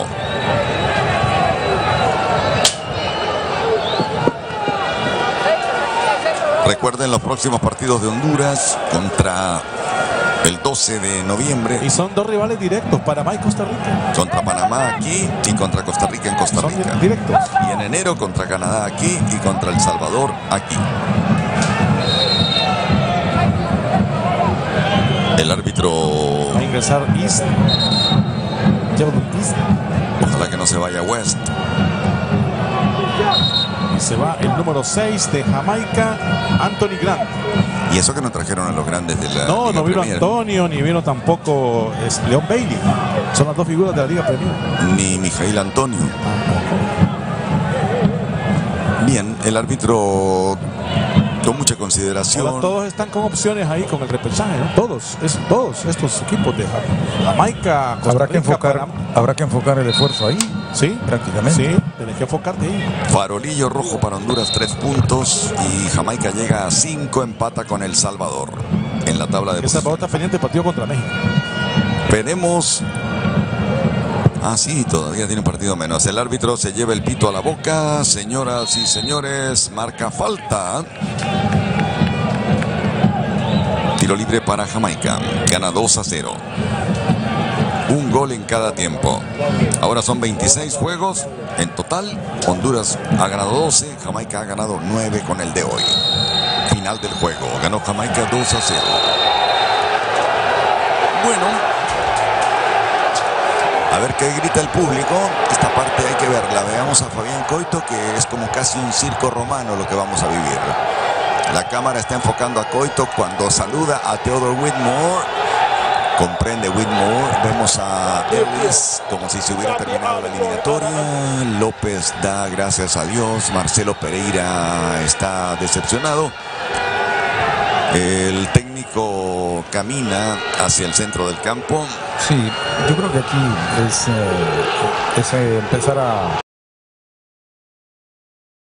Recuerden los próximos partidos de Honduras contra el 12 de noviembre. Y son 2 rivales directos, Panamá y Costa Rica. Contra Panamá aquí y contra Costa Rica en Costa Rica. Son directos. Y en enero contra Canadá aquí y contra El Salvador aquí. El árbitro Va a ingresar East. Ojalá que no se vaya West. Y se va el número 6 de Jamaica, Anthony Grant. Y eso que no trajeron a los grandes de la No, Liga no vino Premier. Antonio, ni vino tampoco Leon Bailey. Son las 2 figuras de la Liga Premier. Ni Mijail Antonio. Bien, el árbitro con mucha consideración. Ahora todos están con opciones ahí con el repechaje, ¿no? Todos estos equipos de Jamaica, Costa Habrá que Rica, enfocar el esfuerzo ahí. Sí, prácticamente. Sí, tenés que enfocarte ahí. Farolillo rojo para Honduras, 3 puntos. Y Jamaica llega a 5, empata con El Salvador en la tabla de El Salvador está pendiente del partido contra México. Veremos Ah, sí, todavía tiene un partido menos. El árbitro se lleva el pito a la boca. Señoras y señores, marca falta. Tiro libre para Jamaica. Gana 2-0. Un gol en cada tiempo. Ahora son 26 juegos en total. Honduras ha ganado 12. Jamaica ha ganado 9 con el de hoy. Final del juego. Ganó Jamaica 2-0. Bueno. A ver qué grita el público. Esta parte hay que verla. Veamos a Fabián Coito, que es como casi un circo romano lo que vamos a vivir. La cámara está enfocando a Coito cuando saluda a Theodore Whitmore. Comprende Whitmore. Vemos a Ellis como si se hubiera terminado la eliminatoria. López da gracias a Dios. Marcelo Pereira está decepcionado. El técnico camina hacia el centro del campo. Sí, yo creo que aquí es empezar